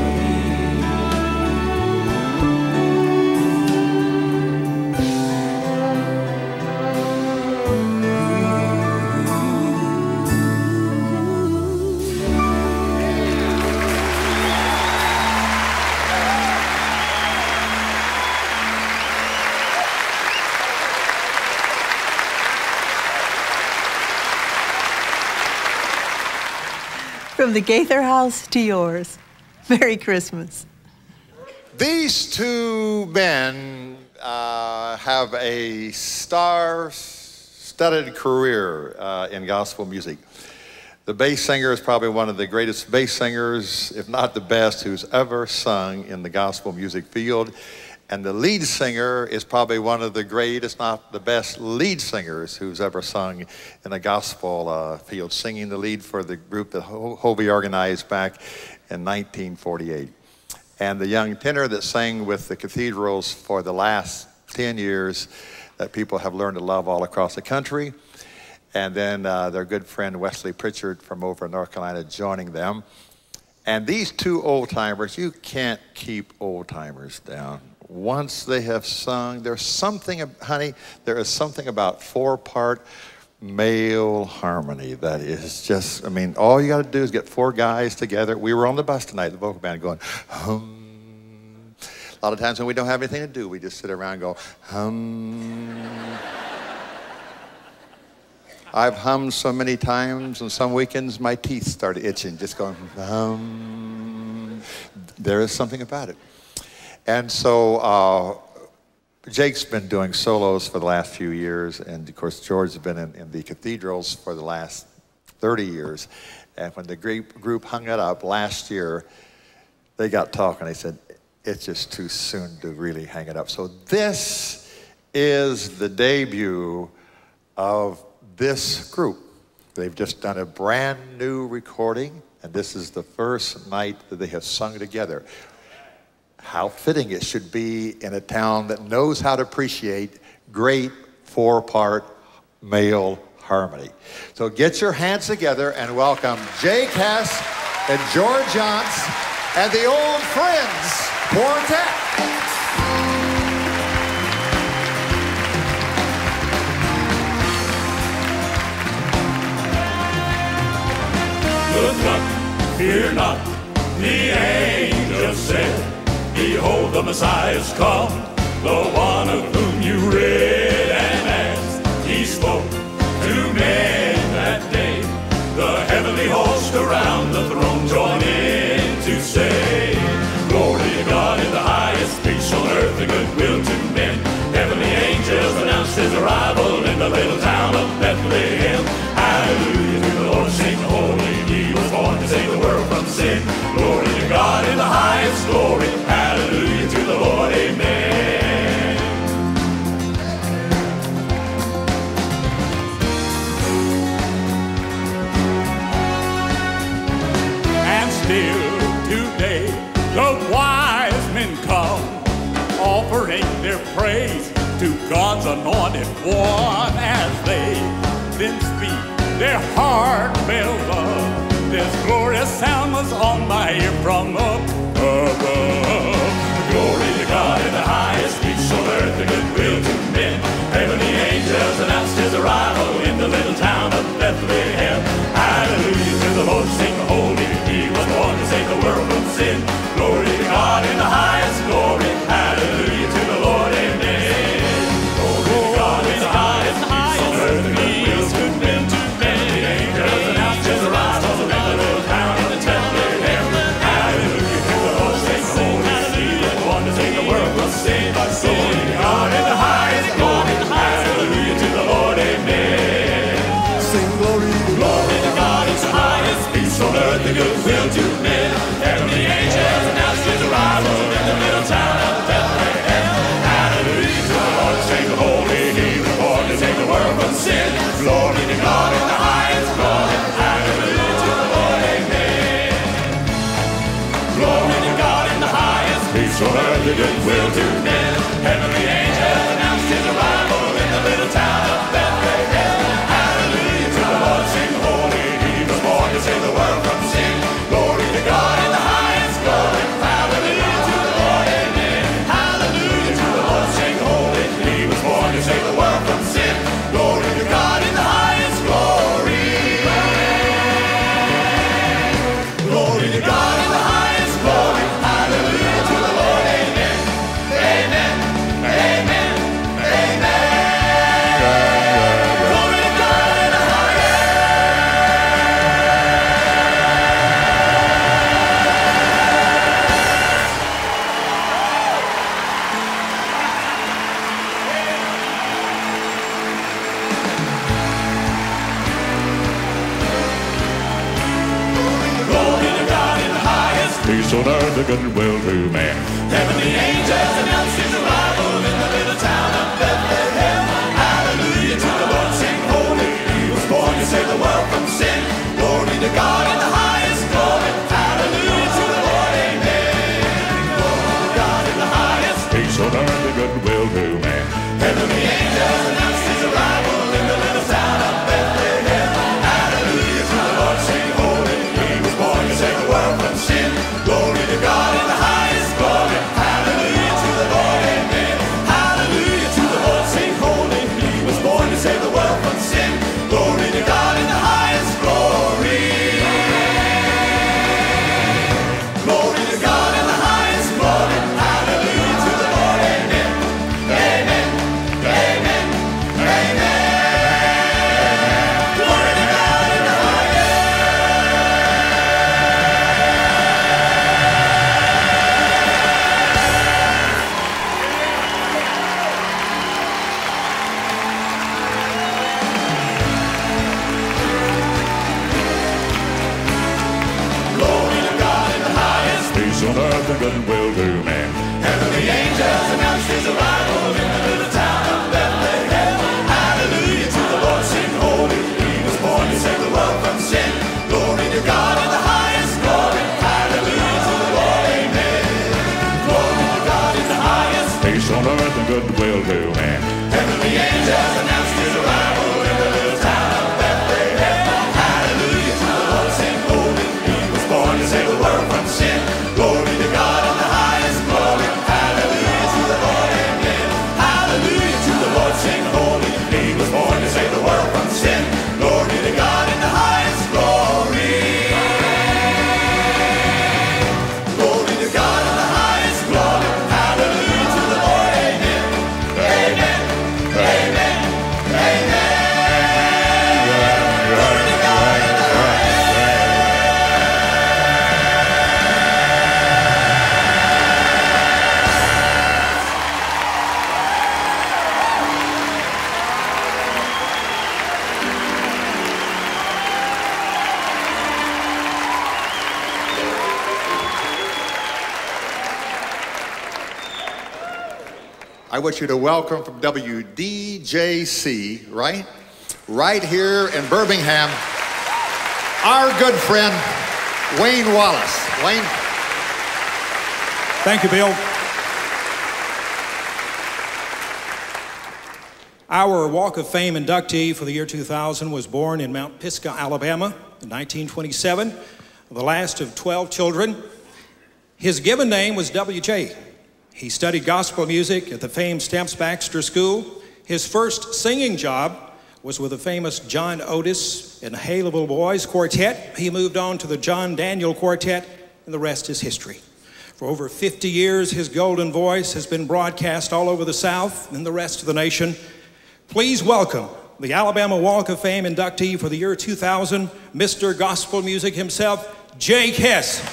From the Gaither house to yours. Merry Christmas. These two men uh, have a star-studded career uh, in gospel music. The bass singer is probably one of the greatest bass singers, if not the best, who's ever sung in the gospel music field. And the lead singer is probably one of the greatest, not the best, lead singers who's ever sung in a gospel uh, field, singing the lead for the group that Ho Hovey organized back in nineteen forty-eight. And the young tenor that sang with the cathedrals for the last ten years that people have learned to love all across the country. And then uh, their good friend Wesley Pritchard from over in North Carolina joining them. And these two old-timers, you can't keep old-timers down. Once they have sung, there's something, honey, there is something about four-part male harmony that is just, I mean, all you got to do is get four guys together. We were on the bus tonight, the vocal band, going, hum. A lot of times when we don't have anything to do, we just sit around and go, hum. I've hummed so many times, and some weekends my teeth started itching, just going, hum. There is something about it. And so uh, Jake's been doing solos for the last few years, and of course George has been in, in the cathedrals for the last thirty years. And when the group, group hung it up last year, they got talking. They said, it's just too soon to really hang it up. So this is the debut of this group. They've just done a brand new recording, and this is the first night that they have sung together. How fitting it should be in a town that knows how to appreciate great four-part male harmony. So get your hands together and welcome Jake Hess and George Jontz and the Old Friends Quartet. Look up, fear not, the angel said, behold, the Messiah's come, the one of whom you read. his arrival in the little town of Bethlehem. Hallelujah to the Lord, sing holy. He was born to save the world from sin. Glory to God in the highest glory. Hallelujah to the Lord, amen. And still today the wise men come, offering their praise to God's anointed one. As they then speak their heartfelt love, this glorious sound was on my ear from up above. Glory to God in the highest, peace on earth, the goodwill to men. Heavenly angels announced his arrival in the little town of Bethlehem. Hallelujah to the Lord, sing holy. He was born to save the world from sin. Glory to God in the highest glory. Hallelujah to the Lord, amen. Glory to God in the highest, peace on earth, the goodwill to men. Heavenly angels announced his arrival in the little town of Bethlehem. Hallelujah to the Lord, sing holy. He was born to save the world from sin. Glory to God in the highest glory. Hallelujah to the Lord, amen. Sing glory, glory to God in the highest, peace on earth, the goodwill to men. Heavenly angels announced his arrival in the little town of Bethlehem. Hallelujah to the Lord, sing holy. He was born to save the world from sin. Glory to God in the highest glory. Hallelujah to the Lord, amen. Glory to God in the highest, peace on earth, the goodwill to men. Heavenly angels announced his arrival in the little town of Bethlehem. Hallelujah to the Lord, sing holy. He was born to save the world from sin. Glory to God in the highest glory. Hallelujah to the Lord, amen. Hallelujah to the Lord, sing holy. He was born to save the world from sin. Glory to God in the highest glory. Glory to God in the highest glory. Hallelujah to the Lord, amen. Amen. Amen. Amen. Glory to God in the highest. Glory to God in the highest, peace on earth, the goodwill to man. Heavenly angels announced his arrival in the little town of Bethlehem. Hallelujah to the Lord, sing holy. He was born to save the world from sin. Glory to God in the highest glory. Hallelujah to the Lord, amen. Glory to God in the highest, peace on earth, the goodwill to man. Heavenly angels announced his arrival in the little town of Bethlehem. Hallelujah to the Lord, sing holy. He was born to save the world from sin. Glory to God in the highest glory. Hallelujah to the Lord, amen. Hallelujah to the Lord, sing holy. He was born to save the world from sin. Glory to God in the highest glory. Glory to God in the highest glory. Hallelujah to the Lord, amen. Amen. Amen. Amen. Glory to God in the highest. Glory to God in the highest, peace on earth and goodwill to man. Heavenly angels announced his arrival in the little town of Bethlehem. Hallelujah to the Lord, sing holy. He was born to save the world from sin. Glory to God in the highest glory. Hallelujah to the Lord, amen. Glory to God in the highest, peace on earth and goodwill to man. Heavenly angels announced his arrival in the little town of Bethlehem. Hallelujah to the Lord, sing holy. He was born to save the world from sin. Glory to God in the highest. want you to welcome from W D J C, right? Right here in Birmingham, our good friend, Wayne Wallace. Wayne. Thank you, Bill. Our Walk of Fame inductee for the year two thousand was born in Mount Pisgah, Alabama in nineteen twenty-seven, the last of twelve children. His given name was W J. He studied gospel music at the famed Stamps Baxter School. His first singing job was with the famous John Otis and the Hey Little Boys Quartet. He moved on to the John Daniel Quartet, and the rest is history. For over fifty years, his golden voice has been broadcast all over the South and the rest of the nation. Please welcome the Alabama Walk of Fame inductee for the year two thousand, Mister Gospel Music himself, Jake Hess.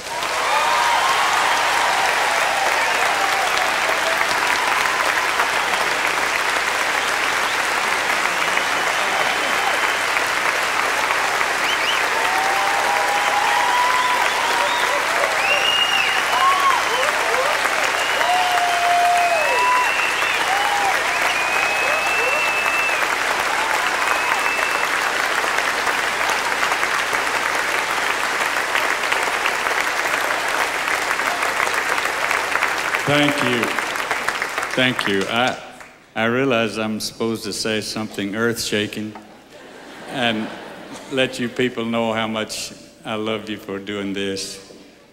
Thank you. Thank you. I, I realize I'm supposed to say something earth-shaking and let you people know how much I love you for doing this.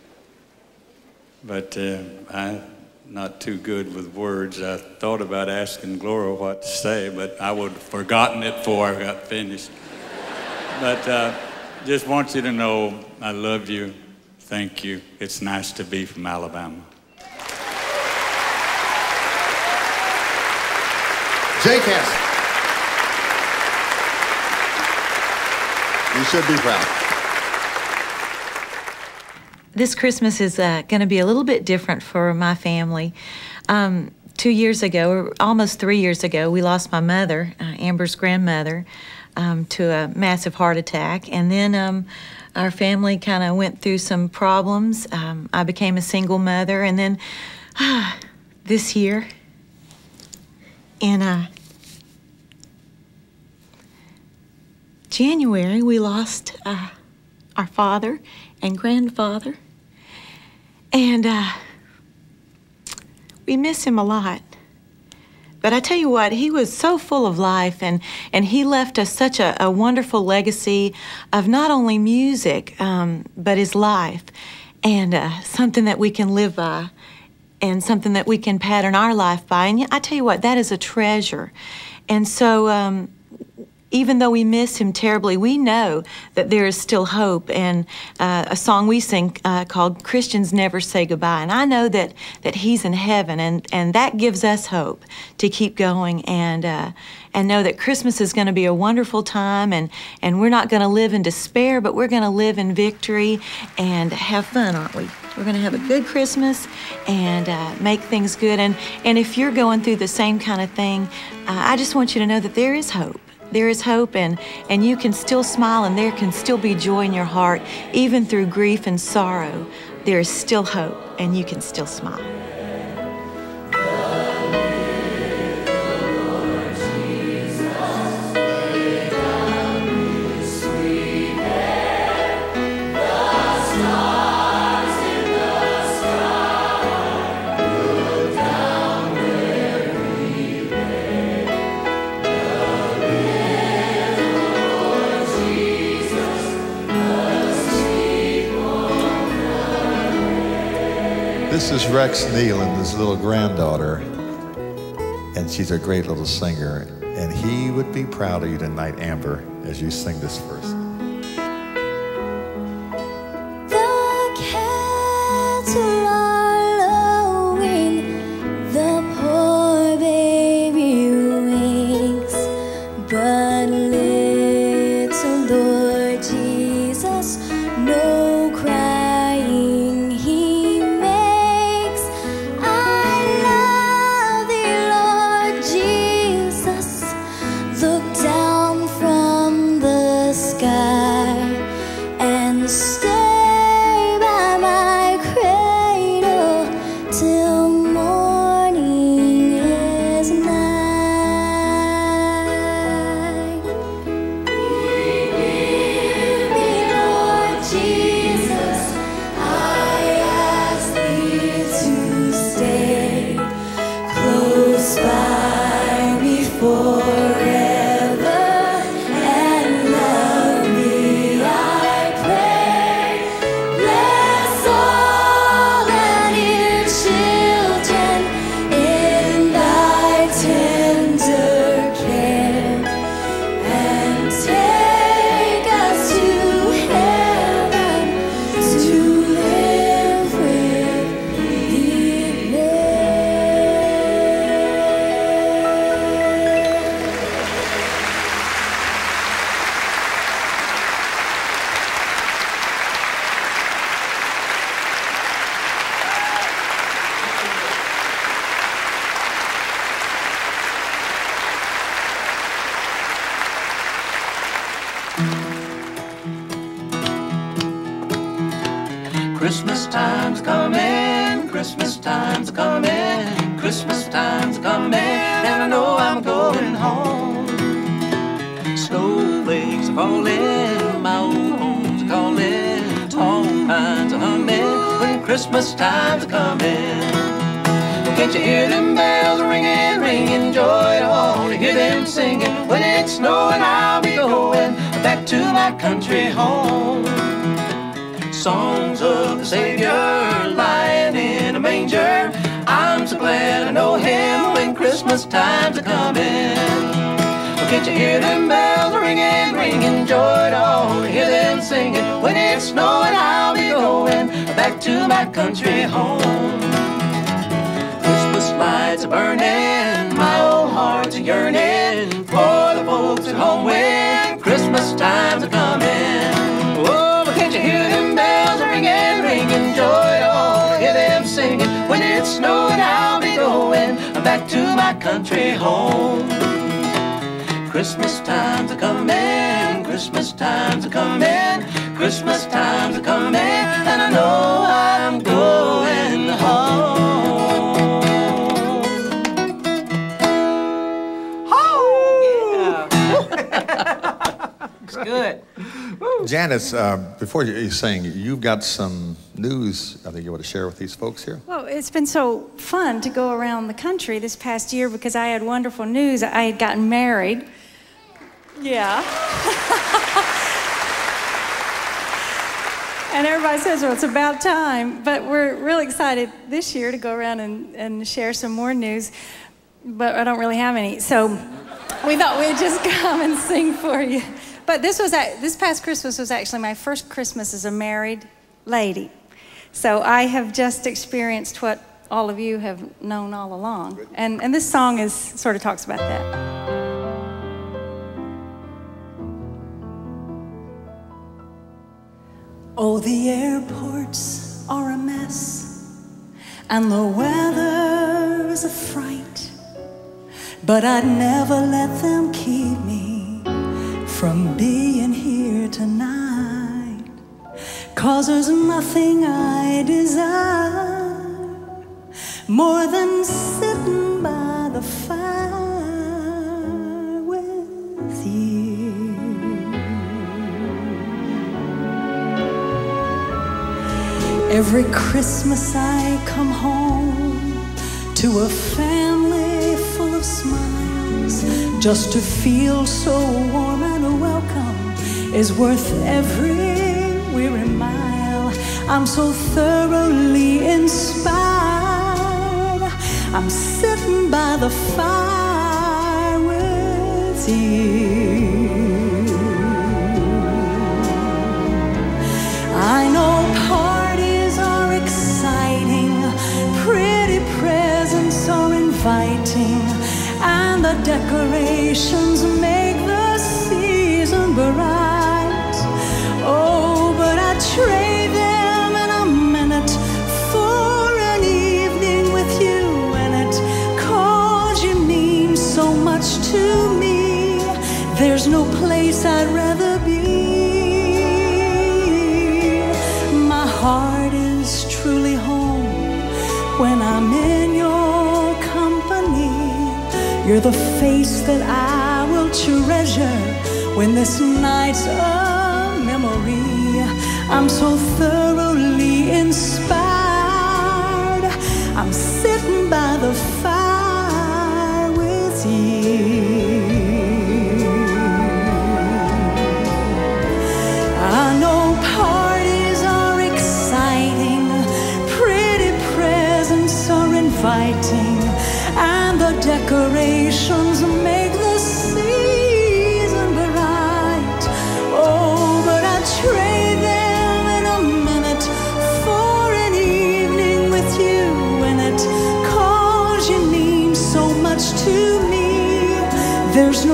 But uh, I'm not too good with words. I thought about asking Gloria what to say, but I would have forgotten it before I got finished. But uh, just want you to know I love you. Thank you. It's nice to be from Alabama. Jake Hess. You should be proud. This Christmas is uh, going to be a little bit different for my family. Um, two years ago, or almost three years ago, we lost my mother, uh, Amber's grandmother, um, to a massive heart attack. And then um, our family kind of went through some problems. Um, I became a single mother. And then uh, this year, in uh, January, we lost uh, our father and grandfather, and uh, we miss him a lot. But I tell you what, he was so full of life, and, and he left us such a, a wonderful legacy of not only music, um, but his life, and uh, something that we can live by, and something that we can pattern our life by. And I tell you what, that is a treasure. And so um, even though we miss him terribly, we know that there is still hope. And uh, a song we sing uh, called Christians Never Say Goodbye. And I know that, that he's in heaven, and, and that gives us hope to keep going and, uh, and know that Christmas is going to be a wonderful time, and, and we're not going to live in despair, but we're going to live in victory and have fun, aren't we? We're going to have a good Christmas and uh, make things good. And, and if you're going through the same kind of thing, uh, I just want you to know that there is hope. There is hope, and, and you can still smile, and there can still be joy in your heart. Even through grief and sorrow, there is still hope, and you can still smile. This is Rex Nealon, his little granddaughter, and she's a great little singer. And he would be proud of you tonight, Amber, as you sing this verse. The cattle are lowing, the poor baby wakes, but little Lord Jesus, no crying he makes. I love thee, Lord Jesus. Look down from the sky and stay by my cradle forever and love me, I pray. Bless all thy dear children in thy tender care, and take us to heaven to live with thee there. Christmas time's coming, Christmas time's coming, Christmas time's coming, and I know I'm going home. Snowflakes are falling, my old home's calling, tall pines are humming when Christmas time's coming. Can't you hear them bells ringing, ringing joy to all, to hear them singing when it's snowing? I'll be going back to my country home. Songs of the Savior lying in a manger, I'm so glad I know him when Christmas time's a coming. Oh, can't you hear them bells ringing, ringing joy to all, to hear them singing when it's snowing? I'll be going back to my country home. Christmas lights are burning, my old heart's a yearning for the folks at home when Christmas time's a coming. Oh, but can't you hear them bells ringing, ringing joy to all, hear them singing when it's snowing? I'll be going back to my country home. Christmas time's a coming, Christmas time's a coming, Christmas time's a coming, and I know I'm going home. It's good. Janice, uh, before you, you sing, you've got some news I think you want to share with these folks here. Well, it's been so fun to go around the country this past year because I had wonderful news. I had gotten married. Yeah. And everybody says, well, it's about time. But we're really excited this year to go around and, and share some more news. But I don't really have any. So we thought we'd just come and sing for you. But this was this past Christmas was actually my first Christmas as a married lady. So I have just experienced what all of you have known all along. And, and this song is sort of talks about that. Oh, the airports are a mess, and the weather is a fright, but I'd never let them keep me from being here tonight, 'cause there's nothing I desire more than sitting by the fire with you. Every Christmas I come home to a family full of smiles. Just to feel so warm and welcome is worth every weary mile. I'm so thoroughly inspired, I'm sitting by the fire with you. I know parties are exciting, pretty presents are inviting, and the decorations make the season bright. Oh, but I'd trade them in a minute for an evening with you in it, 'cause you mean so much to me. There's no place I'd rather be. My heart is truly home when I'm in your company. You're the face that I will treasure when this night's a memory. I'm so thoroughly inspired, I'm sitting by the fire with you.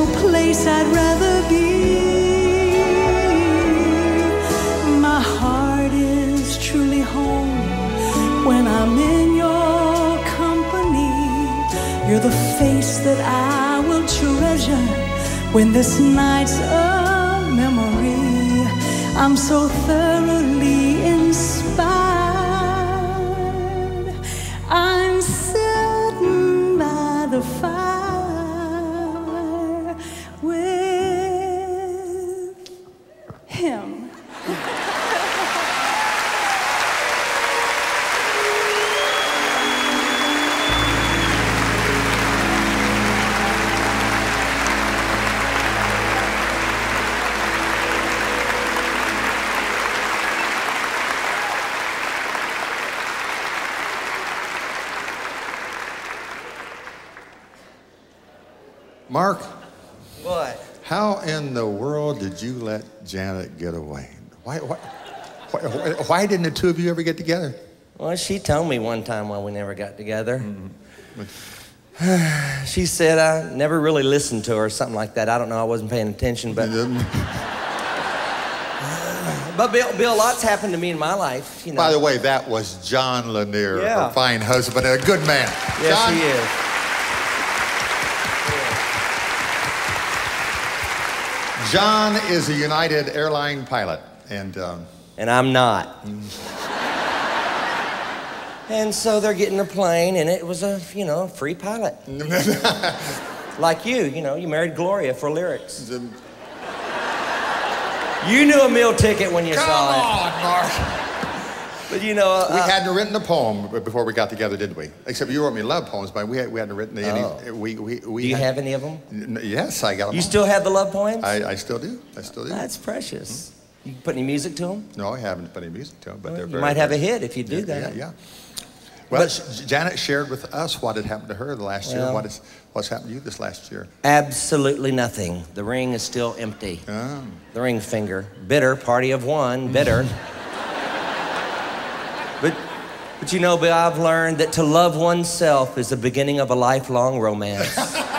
no place I'd rather be. My heart is truly home when I'm in your company. You're the face that I will treasure when this night's a memory. I'm so thoroughly inspired. I'm sitting by the fire with him. Mark, What? how in the world did you let Janet get away? Why, why, why, why didn't the two of you ever get together? Well, she told me one time why we never got together. Mm-hmm. She said I never really listened to her or something like that. I don't know. I wasn't paying attention, but... But Bill, Bill, lots happened to me in my life, you know. By the way, that was John Lanier, Yeah. a fine husband and a good man. Yes, John, he is. John is a United Airline pilot, and um, and I'm not. And so they're getting a plane, and it was a, you know, free pilot. Like you, you know, you married Gloria for lyrics. You knew a meal ticket when you Come saw it. on, Mark. But you know, uh, we hadn't written a poem before we got together, did we? Except you wrote me love poems, but we, had, we hadn't written any. Oh. We, we, we Do you had, have any of them? N yes, I got them. You all. still have the love poems? I, I still do. I still do. That's precious. Mm-hmm. You put any music to them? No, I haven't put any music to them, but Well, they're you very. might have a very- hit if you do yeah, that. Yeah, yeah. Well, J- Janet shared with us what had happened to her the last year. Well- What is what's happened to you this last year? Absolutely nothing. The ring is still empty. Oh. The ring finger. Bitter, party of one, bitter. but, but you know, Bill, I've learned that to love oneself is the beginning of a lifelong romance.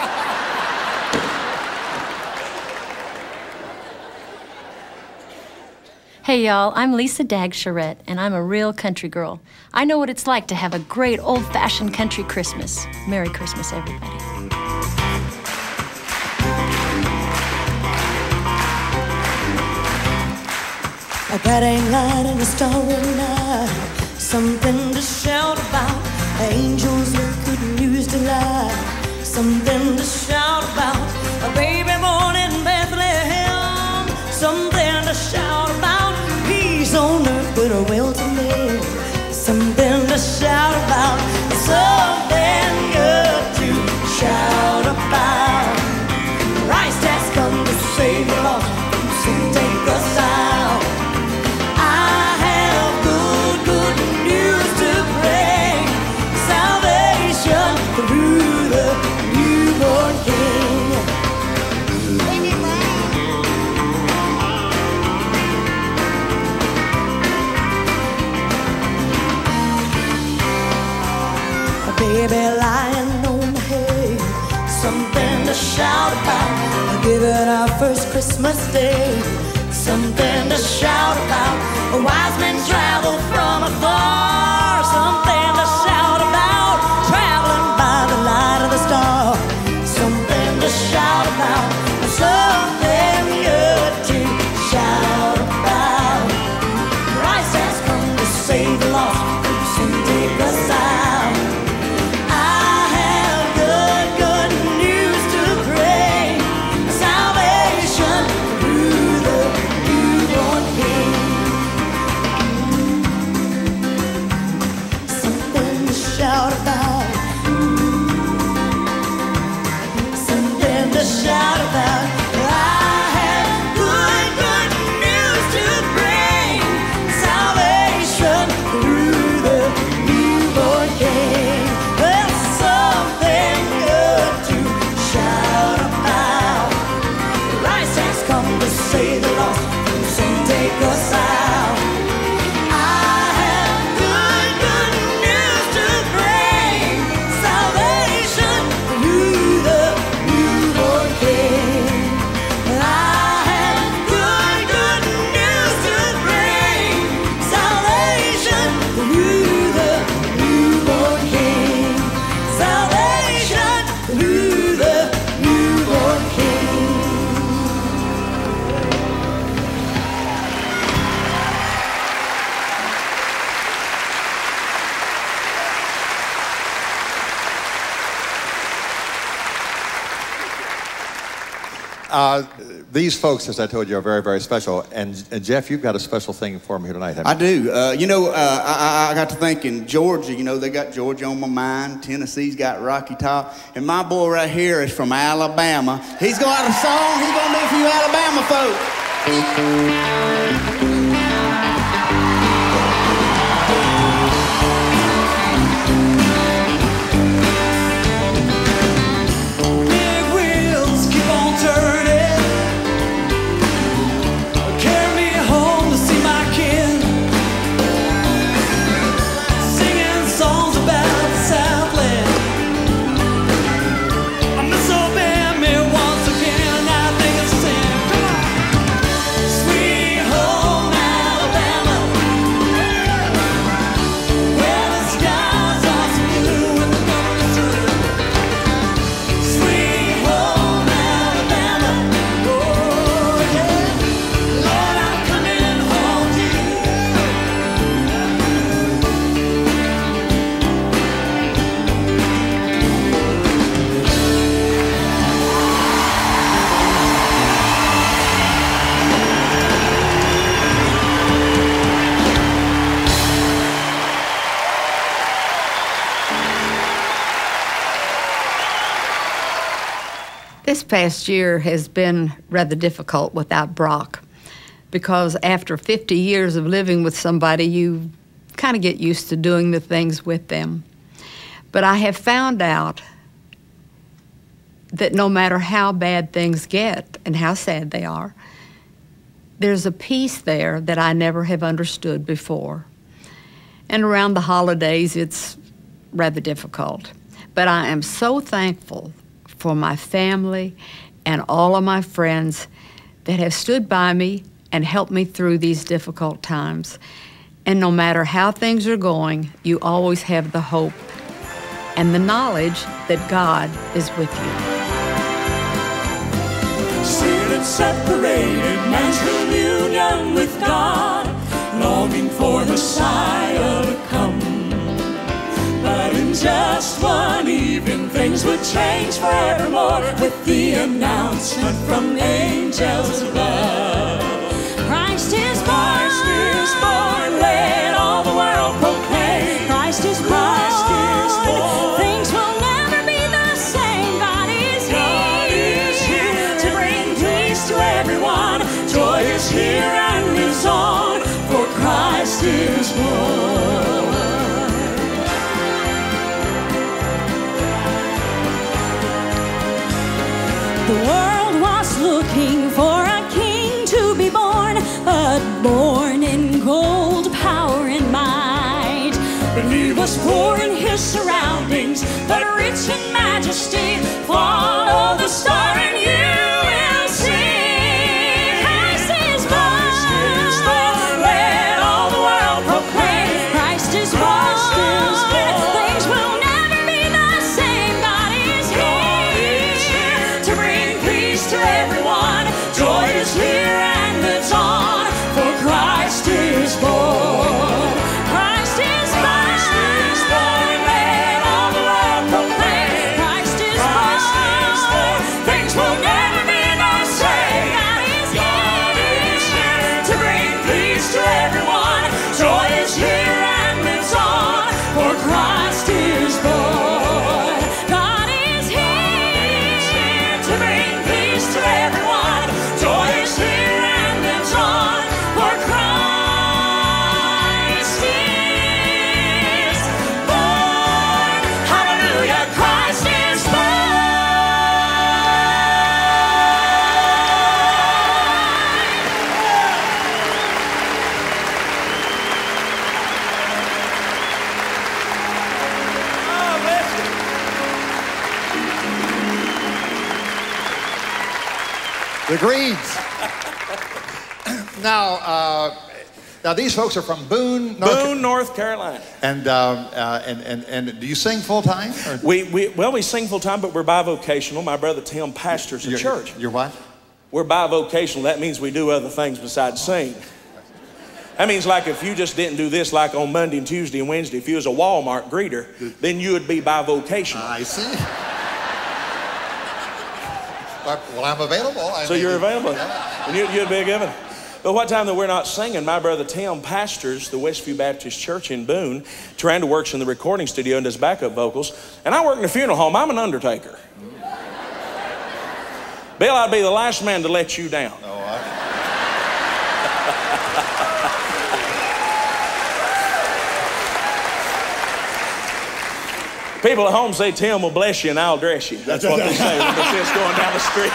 Hey y'all, I'm Lisa Dagcharette, and I'm a real country girl. I know what it's like to have a great old-fashioned country Christmas. Merry Christmas, everybody. That ain't light in the starry night. Something to shout about. Angels that couldn't use to lie. Something to shout about. A baby born in Bethlehem. Something to shout about. Peace on earth with a will to live. Something to shout about. Something good to shout about. Christ has come to save the lost. So take us out. I have good, good news to bring. Salvation through the newborn King. A baby lying on the hay. Something to shout about. Giving our first Christmas day. Something to shout about. A wise men travel from afar. Something to shout about. Traveling by the light of the star. Something to shout about. Something good to shout about. Christ has come to save the lost. Soon take us out. I have good, good news to bring. Salvation through the newborn King. Uh, these folks, as I told you, are very, very special. And, and Jeff, you've got a special thing for me here tonight, haven't you? I do. Uh, you know, uh, I, I got to thinking, Georgia, you know, they got Georgia on my mind. Tennessee's got Rocky Top. And my boy right here is from Alabama. He's going to have a song. He's going to do for you Alabama folks. This past year has been rather difficult without Brock, because after fifty years of living with somebody, you kind of get used to doing the things with them. But I have found out that no matter how bad things get and how sad they are, there's a peace there that I never have understood before. And around the holidays, it's rather difficult. But I am so thankful for my family and all of my friends that have stood by me and helped me through these difficult times. And no matter how things are going, you always have the hope and the knowledge that God is with you. Seated, separated, man's communion with God, longing for Messiah to come. But in just one evening, things would change forevermore with the announcement from angels above. Christ is born. Christ is born. Let all the world proclaim. Christ is born. Christ is born. Things will never be the same. God is God here, is here to bring peace to everyone. Joy is here and lives on, for Christ is born. The world was looking for a king to be born, but born in gold, power, and might. But he was poor in his surroundings, but rich in majesty. Follow the star and you will see. Christ is born. Christ is born. Let all the world proclaim. Christ is born. Christ is born. Things will never be the same. God is God is here to bring peace to everyone. Joy is here and lives on, for Christ is born. Christ is born. Christ is born. Let all the world proclaim. Christ is Christ born. is born. Things will never be the same. God is God is here to bring peace to everyone. Joy is here and lives on, for Christ is born. God is here to bring peace to everyone. Joy is here and lives on, for Christ is born. Hallelujah, Christ is born. The Greens. now, uh, now these folks are from Boone, North Boone, North Carolina. And, um, uh, and and and do you sing full time? We we well we sing full time, but we're bivocational. My brother Tim pastors a Your- church. Your what? We're bivocational. That means we do other things besides sing. That means like if you just didn't do this like on Monday and Tuesday and Wednesday, if you was a Walmart greeter, then you would be bivocational. I see. Well, I'm available. I so mean, you're available. Yeah. And you, you'd be given. But what time that we're not singing, my brother Tim pastors the Westview Baptist Church in Boone. Taranda works in the recording studio and does backup vocals. And I work in a funeral home. I'm an undertaker. Bill, I'd be the last man to let you down. Oh, I... People at home say, Tim will bless you and I'll dress you. That's what they say when they see us going down the street.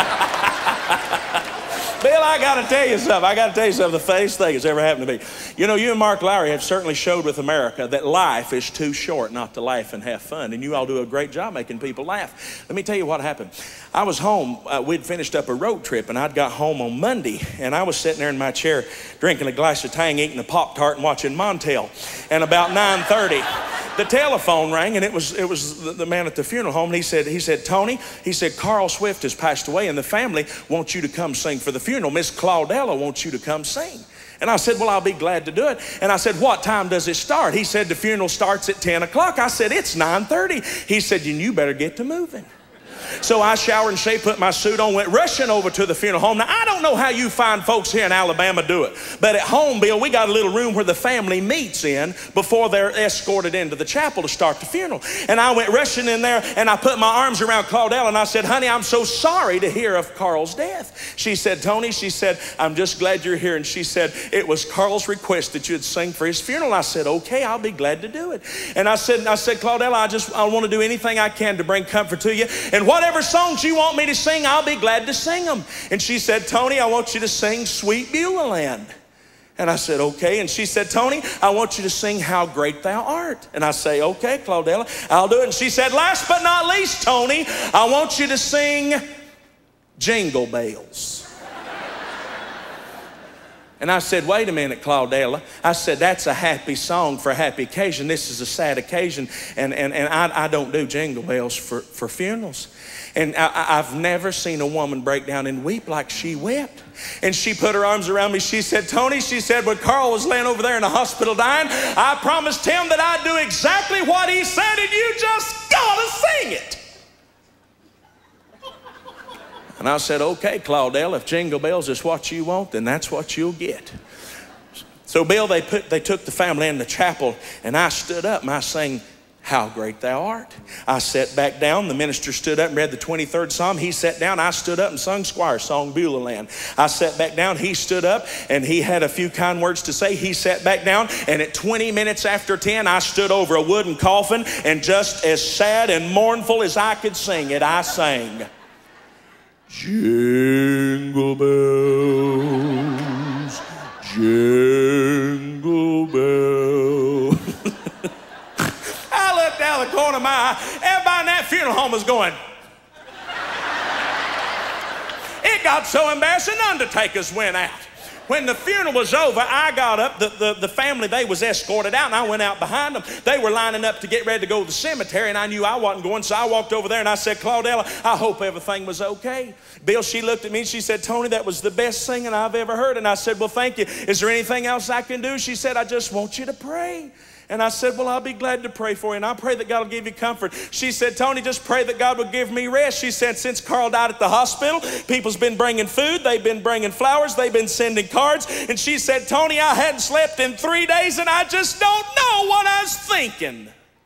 Bill, I got to tell you something. I got to tell you something. The funniest thing that's ever happened to me. You know, you and Mark Lowry have certainly showed with America that life is too short not to laugh and have fun. And you all do a great job making people laugh. Let me tell you what happened. I was home. Uh, we'd finished up a road trip, and I'd got home on Monday. And I was sitting there in my chair drinking a glass of Tang, eating a Pop-Tart, and watching Montel. And about nine thirty, the telephone rang, and it was it was the, the man at the funeral home. And he said, he said, Tony, he said, Carl Swift has passed away, and the family wants you to come sing for the funeral. Miss Claudella wants you to come sing. And I said, well, I'll be glad to do it. And I said, what time does it start? He said, the funeral starts at ten o'clock. I said, it's nine thirty. He said, you better get to moving. So I showered and shaved, put my suit on, went rushing over to the funeral home. Now, I don't know how you fine folks here in Alabama do it, but at home, Bill, we got a little room where the family meets in before they're escorted into the chapel to start the funeral. And I went rushing in there, and I put my arms around Claudella, and I said, honey, I'm so sorry to hear of Carl's death. She said, Tony, she said, I'm just glad you're here. And she said, it was Carl's request that you'd sing for his funeral. I said, okay, I'll be glad to do it. And I said, I said, Claudella, I just I want to do anything I can to bring comfort to you. And whatever songs you want me to sing, I'll be glad to sing them. And she said, Tony, I want you to sing Sweet Beulah Land. And I said, okay. And she said, Tony, I want you to sing How Great Thou Art. And I say, okay, Claudella, I'll do it. And she said, last but not least, Tony, I want you to sing Jingle Bells. And I said, wait a minute, Claudella. I said, that's a happy song for a happy occasion. This is a sad occasion, and, and, and I, I don't do jingle bells for, for funerals. And I, I've never seen a woman break down and weep like she wept. And she put her arms around me. She said, Tony, she said, when Carl was laying over there in the hospital dying, I promised him that I'd do exactly what he said, and you just gotta sing it. And I said, okay, Claudella, if Jingle Bells is what you want, then that's what you'll get. So, Bill, they, put, they took the family in the chapel, and I stood up, and I sang, How Great Thou Art. I sat back down. The minister stood up and read the twenty-third Psalm. He sat down. I stood up and sung Squire's song, Beulah Land. I sat back down. He stood up, and he had a few kind words to say. He sat back down, and at twenty minutes after ten, I stood over a wooden coffin, and just as sad and mournful as I could sing it, I sang, Jingle bells, jingle bells. I looked down the corner of my eye. Everybody in that funeral home was going. It got so embarrassing, undertakers went out. When the funeral was over, I got up. The, the, the family, they was escorted out, and I went out behind them. They were lining up to get ready to go to the cemetery, and I knew I wasn't going, so I walked over there, and I said, Claudella, I hope everything was okay. Bill, she looked at me, and she said, Tony, that was the best singing I've ever heard. And I said, well, thank you. Is there anything else I can do? She said, I just want you to pray. And I said, well, I'll be glad to pray for you, and I pray that God will give you comfort. She said, Tony, just pray that God will give me rest. She said, since Carl died at the hospital, people's been bringing food, they've been bringing flowers, they've been sending cards. And she said, Tony, I hadn't slept in three days, and I just don't know what I was thinking.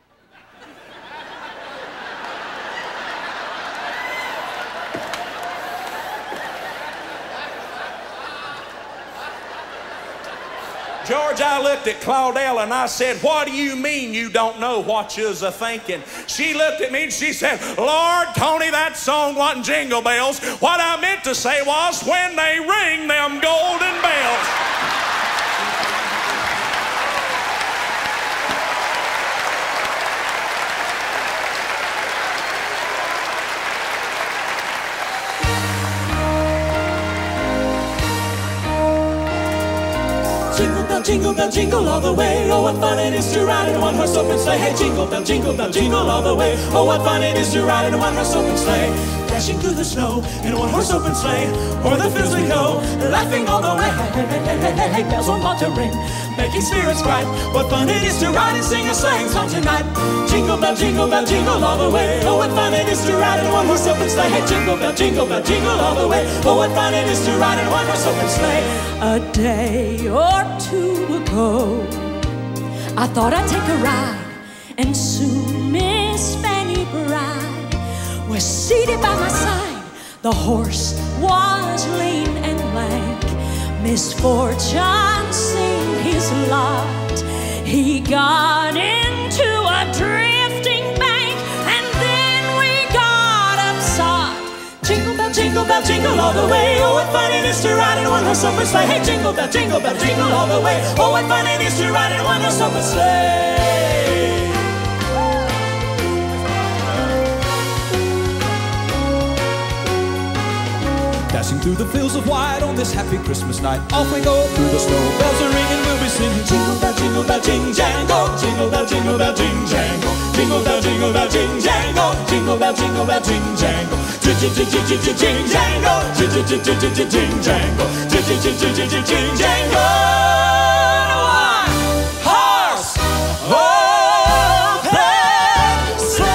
George, I looked at Claudella and I said, what do you mean you don't know what you's a thinking? She looked at me and she said, Lord, Tony, that song wasn't Jingle Bells. What I meant to say was, when they ring them golden bells. Jingle bell, jingle bell, jingle all the way. Oh, what fun it is to ride in a one-horse open sleigh. Hey, jingle bell, jingle bell, jingle all the way. Oh, what fun it is to ride in a one-horse open sleigh. dashing through the snow in a one-horse open sleigh. O'er the fields we go, laughing all the way. Hey, hey, hey, hey, hey, hey, bells on about to ring, making spirits bright. What fun it is to ride and sing a sleighing song tonight. Jingle bell, jingle bell, jingle all the way. Oh, what fun it is to ride in a one-horse open sleigh. Hey, jingle bell, jingle bell, jingle all the way. Oh, what fun it is to ride in a one-horse open sleigh. A day or two ago, I thought I'd take a ride, and soon Miss Fanny Bride was seated by my side. The horse was lean and lank, misfortune seemed his lot. He got into a drifting bank, and then we got upsot. Jingle bell, jingle bell, jingle all the way. Oh, what fun it is to ride in a one-horse open sleigh. Hey, jingle bell, jingle bell, jingle all the way. Oh, what fun it is to ride in a one-horse open sleigh. Dashing through the fields of white on this happy Christmas night. Off we go through the snow. Bells are ringing, we'll be singing. Jingle bell, jingle bell, jing jangle. Jingle bell, jingle bell, jing jangle. Jingle bell, jingle bell, jing jangle. Jingle bell, jingle bell, jing jangle. Jing jing jing jing jing jing jangle. Jing jing jing jing jing jing jangle. Jing jing jing jing jing jing jangle. One horse open sleigh.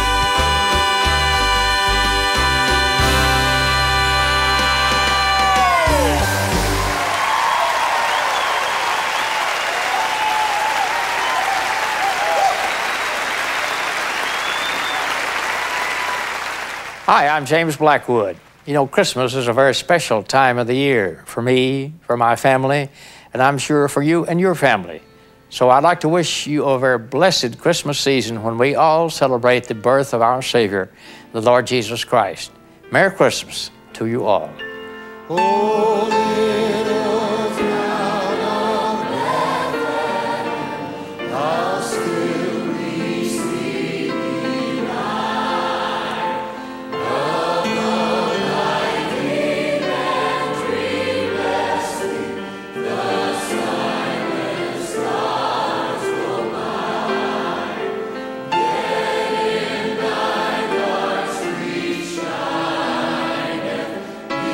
Hi, I'm James Blackwood. You know, Christmas is a very special time of the year for me, for my family, and I'm sure for you and your family. So I'd like to wish you a very blessed Christmas season when we all celebrate the birth of our Savior, the Lord Jesus Christ. Merry Christmas to you all. Oh, little town of Bethlehem, how still we sleep night. Of the night came and dreamless sleep, the silent stars go by. Yet in thy dark street shineth the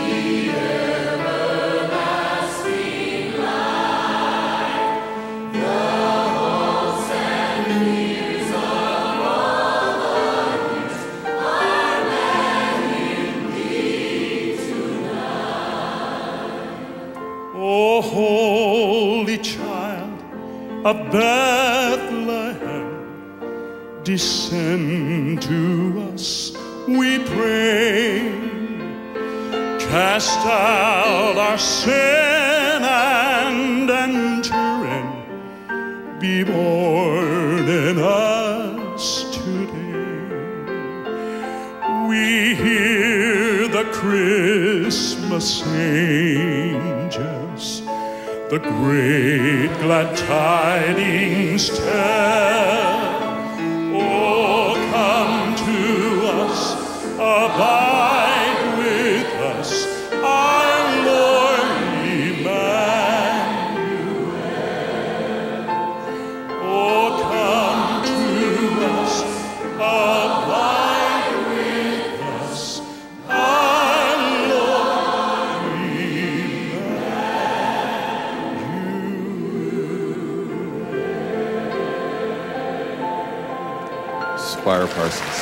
everlasting light. The hopes and fears of all the years are met in thee tonight. O holy child of Bethlehem, descend to us, we pray. Cast out our sin and enter in. Be born in us today. We hear the Christmas angels, the great glad tidings tell. Oh, come to us, abide with us, our Lord Emmanuel. Oh, come to us, abide with us, our Lord Emmanuel. Squire Parsons.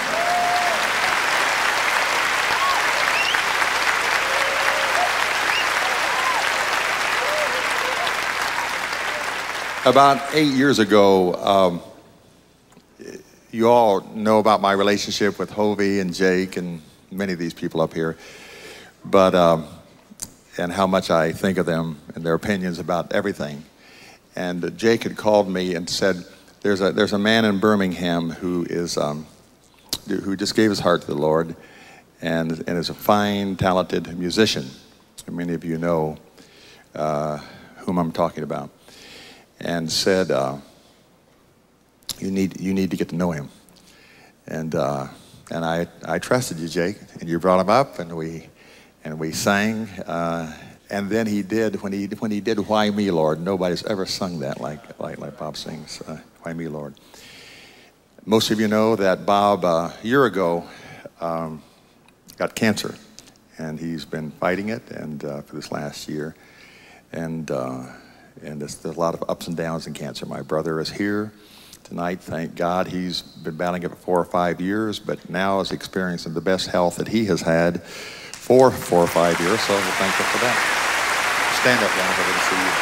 About eight years ago, um, you all know about my relationship with Hovey and Jake and many of these people up here, but um, and how much I think of them and their opinions about everything. And uh, Jake had called me and said, "There's a there's a man in Birmingham who is um, who just gave his heart to the Lord, and and is a fine, talented musician. And many of you know uh, whom I'm talking about." And said, uh, "You need you need to get to know him." And uh, and I I trusted you, Jake, and you brought him up, and we and we sang. Uh, and then he did when he when he did "Why Me, Lord." Nobody's ever sung that like like like Bob sings uh, "Why Me, Lord." Most of you know that Bob uh, a year ago um, got cancer, and he's been fighting it, and uh, for this last year, and uh, and there's, there's a lot of ups and downs in cancer. My brother is here tonight. Thank God. He's been battling it for four or five years, but now is experiencing the best health that he has had for four or five years. So we're thankful for that. Stand up, Lance. I didn't see you.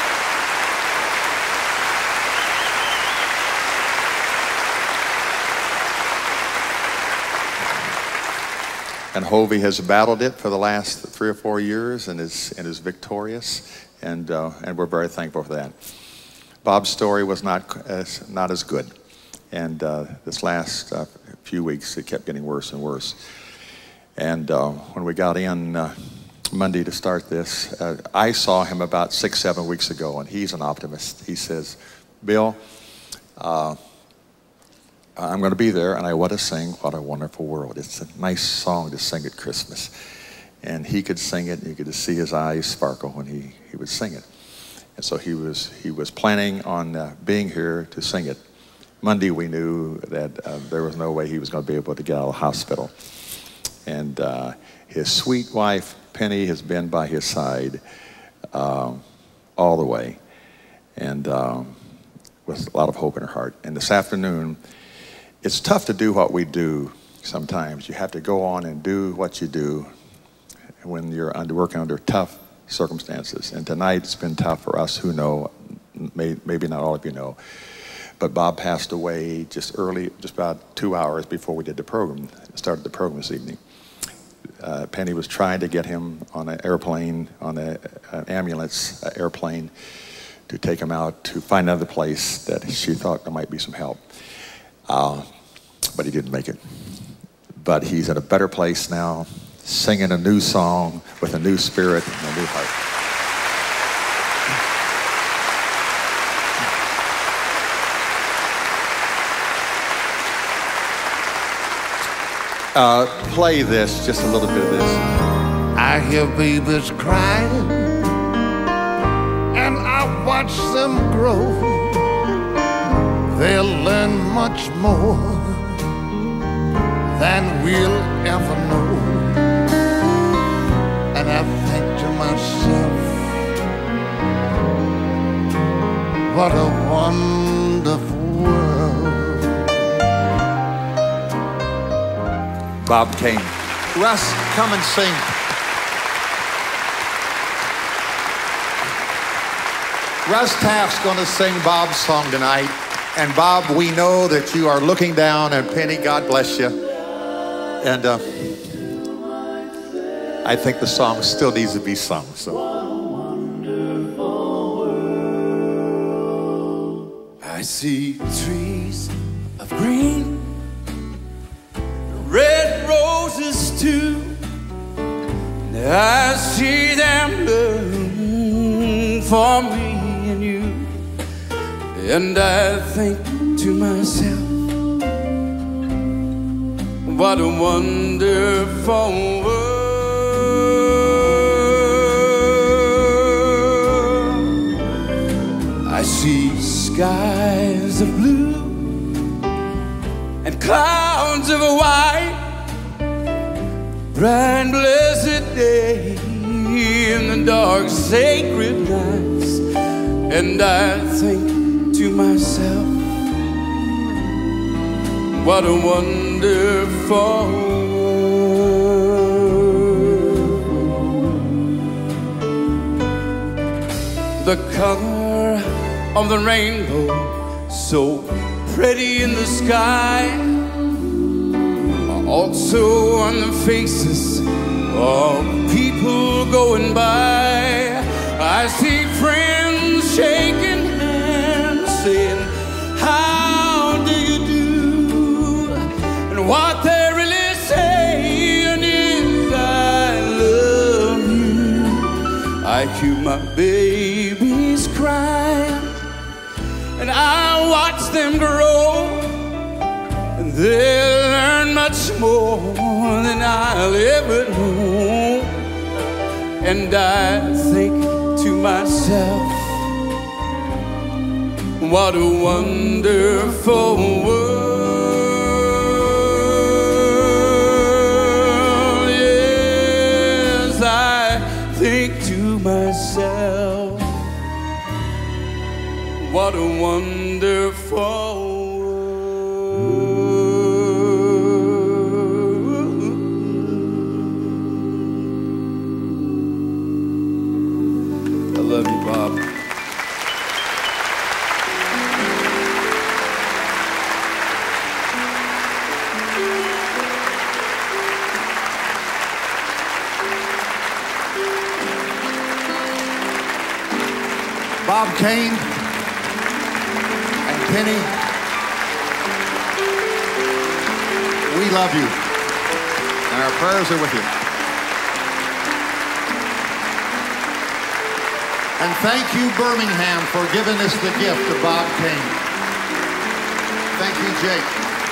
And Hovey has battled it for the last three or four years and is, and is victorious, and, uh, and we're very thankful for that. Bob's story was not as, not as good, and uh, this last uh, few weeks it kept getting worse and worse. And uh, when we got in uh, Monday to start this, uh, I saw him about six, seven weeks ago, and he's an optimist. He says, Bill, uh, I'm going to be there, and I want to sing What a Wonderful World. It's a nice song to sing at Christmas. And he could sing it, and you could just see his eyes sparkle when he, he would sing it. And so he was, he was planning on uh, being here to sing it. Monday, we knew that uh, there was no way he was going to be able to get out of the hospital. And uh, his sweet wife, Penny, has been by his side um, all the way, and um, with a lot of hope in her heart. And this afternoon, it's tough to do what we do sometimes. You have to go on and do what you do when you're under, working under tough circumstances. And tonight it's been tough for us who know, may, maybe not all of you know, but Bob passed away just early, just about two hours before we did the program, started the program this evening. Uh, Penny was trying to get him on an airplane, on an ambulance uh, airplane, to take him out to find another place that she thought there might be some help. Uh, but he didn't make it. But he's in a better place now, singing a new song with a new spirit and a new heart. Uh, play this, just a little bit of this. I hear babies crying, and I watch them grow. They'll learn much more than we'll ever know. And I think to myself, what a wonderful world. Bob came. Russ, come and sing. Russ Taft's going to sing Bob's song tonight. And Bob, we know that you are looking down, and Penny, God bless you. And uh, I think the song still needs to be sung. So. I see trees of green, red roses too. I see them bloom for me and you. And I think to myself, what a wonderful world. I see skies of blue and clouds of white, bright blessed day in the dark sacred nights. And I think to myself, what a wonderful world. The color of the rainbow, so pretty in the sky, also on the faces of people going by. I see friends shaking hands, saying, how do you do? And what they're really saying is, I love you. I hear my babies cry, and I watch them grow, and they'll learn much more than I'll ever know. And I think to myself, what a wonderful world. think to myself, what a wonderful world. I love you, Bob. Bob Kane and Penny, we love you, and our prayers are with you. And thank you, Birmingham, for giving us the gift of Bob Kane. Thank you, Jake.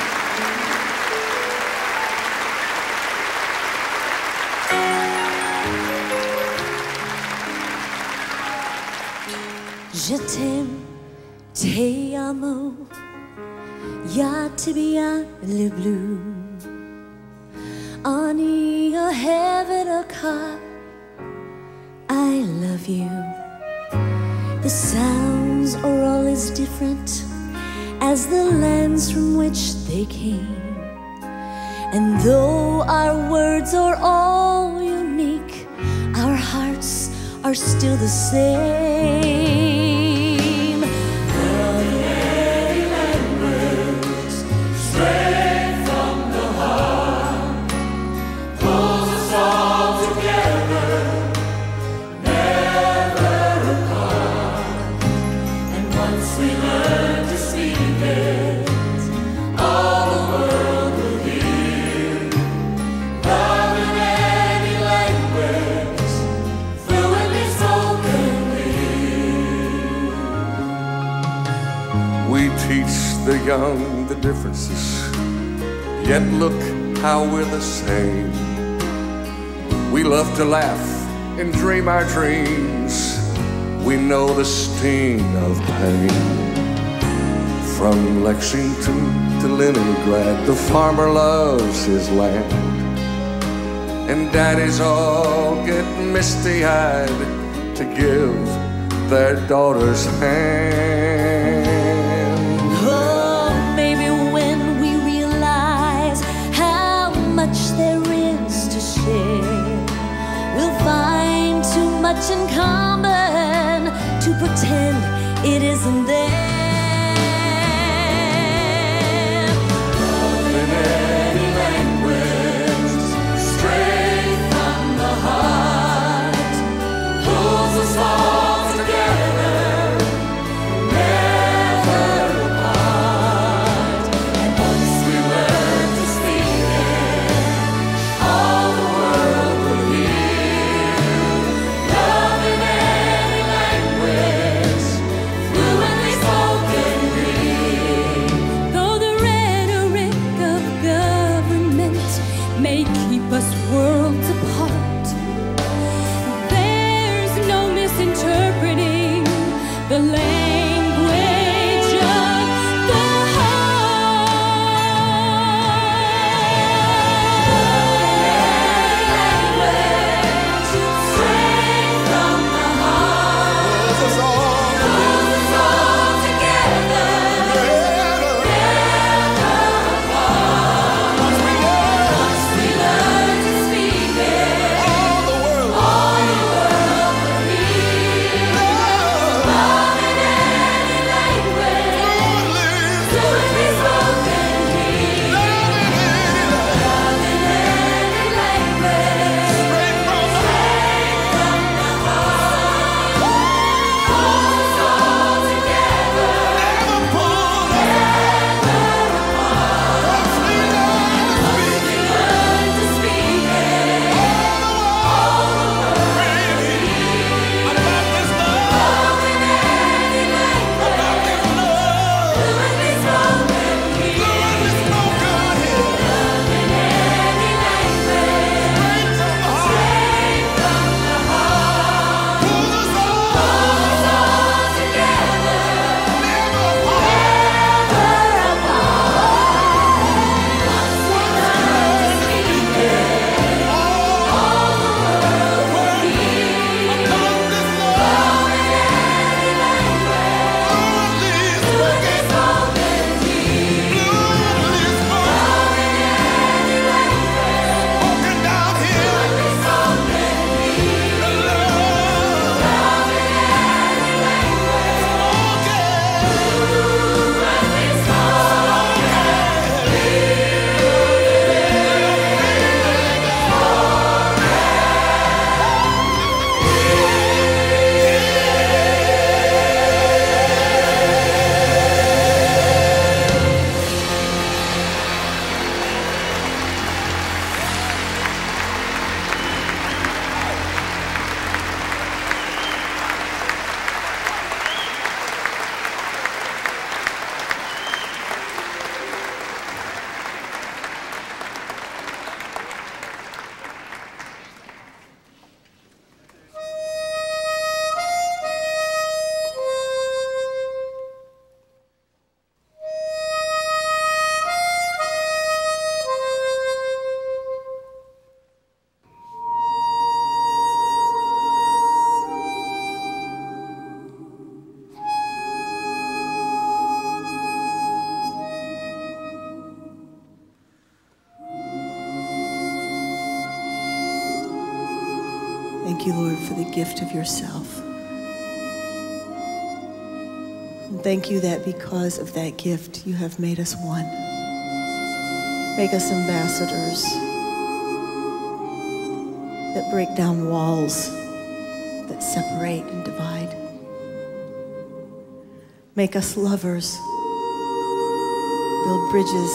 Je t'aime, te amo, ya te bien le blue. Ani a heaven a car, I love you. The sounds are all as different as the lands from which they came. And though our words are all unique, our hearts are still the same. The young, the differences, yet look how we're the same. We love to laugh and dream our dreams. We know the sting of pain. From Lexington to Leningrad, the farmer loves his land. And daddies all get misty-eyed to give their daughters hand. There is to share, we'll find too much in common to pretend it isn't there. Love in any language, straight from the heart, pulls us all together, never apart. And once we learn to speak it, all the world will hear. Love in any language, fluently spoken. Thank you, Lord, for the gift of yourself. And thank you that because of that gift, you have made us one. Make us ambassadors that break down walls that separate and divide. Make us lovers, build bridges,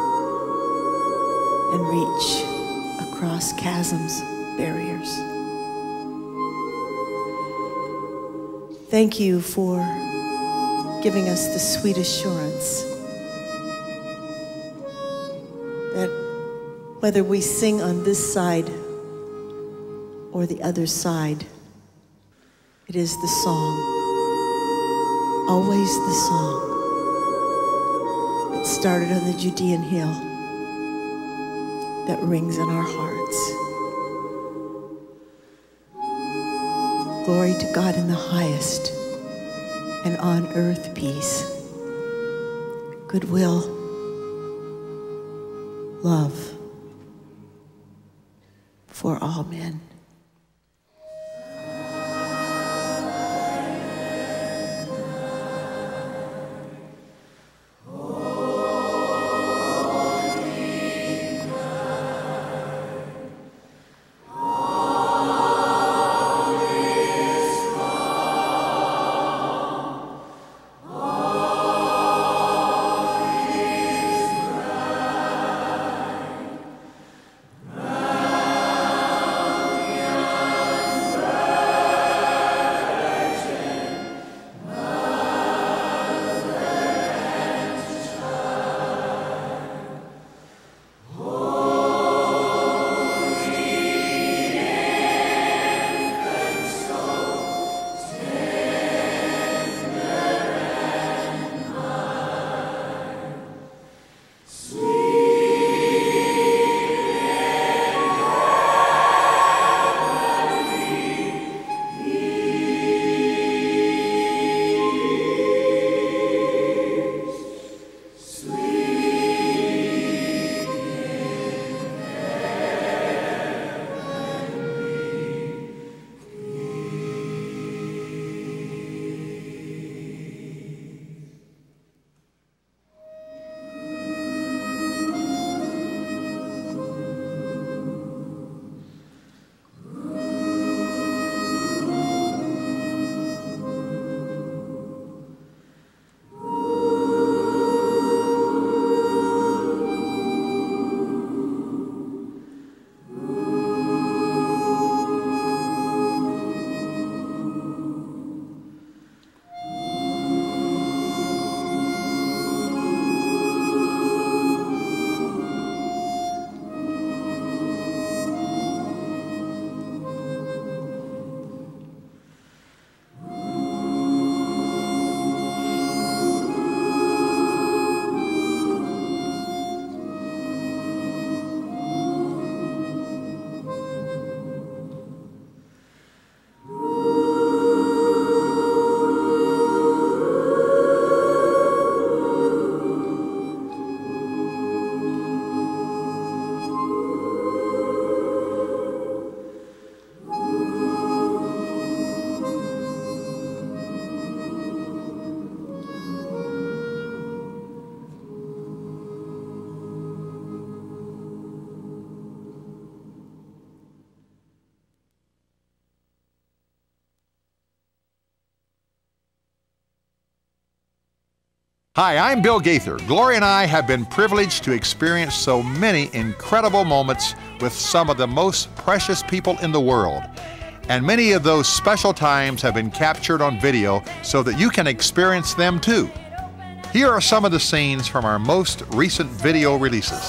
and reach across chasms, barriers. Thank you for giving us the sweet assurance that whether we sing on this side or the other side, it is the song, always the song that started on the Judean hill that rings in our hearts. Glory to God in the highest, and on earth peace, goodwill, love for all men. Hi, I'm Bill Gaither. Gloria and I have been privileged to experience so many incredible moments with some of the most precious people in the world. And many of those special times have been captured on video so that you can experience them too. Here are some of the scenes from our most recent video releases.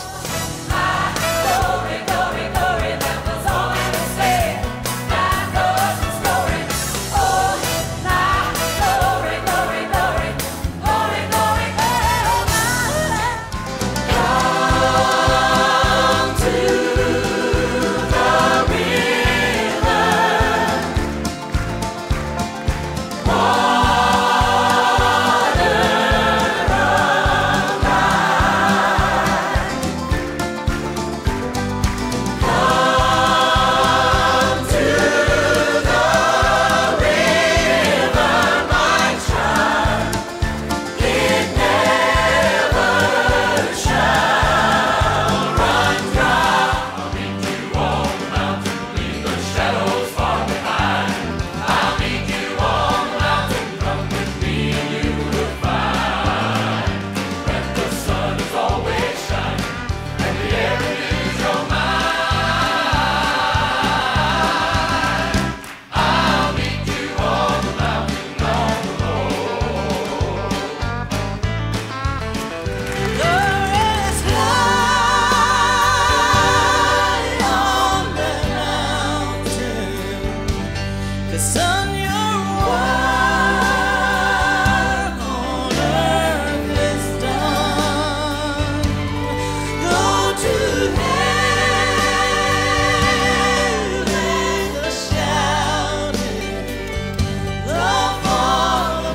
son, your work on earth is done. Go to hell and the shouting, the Father,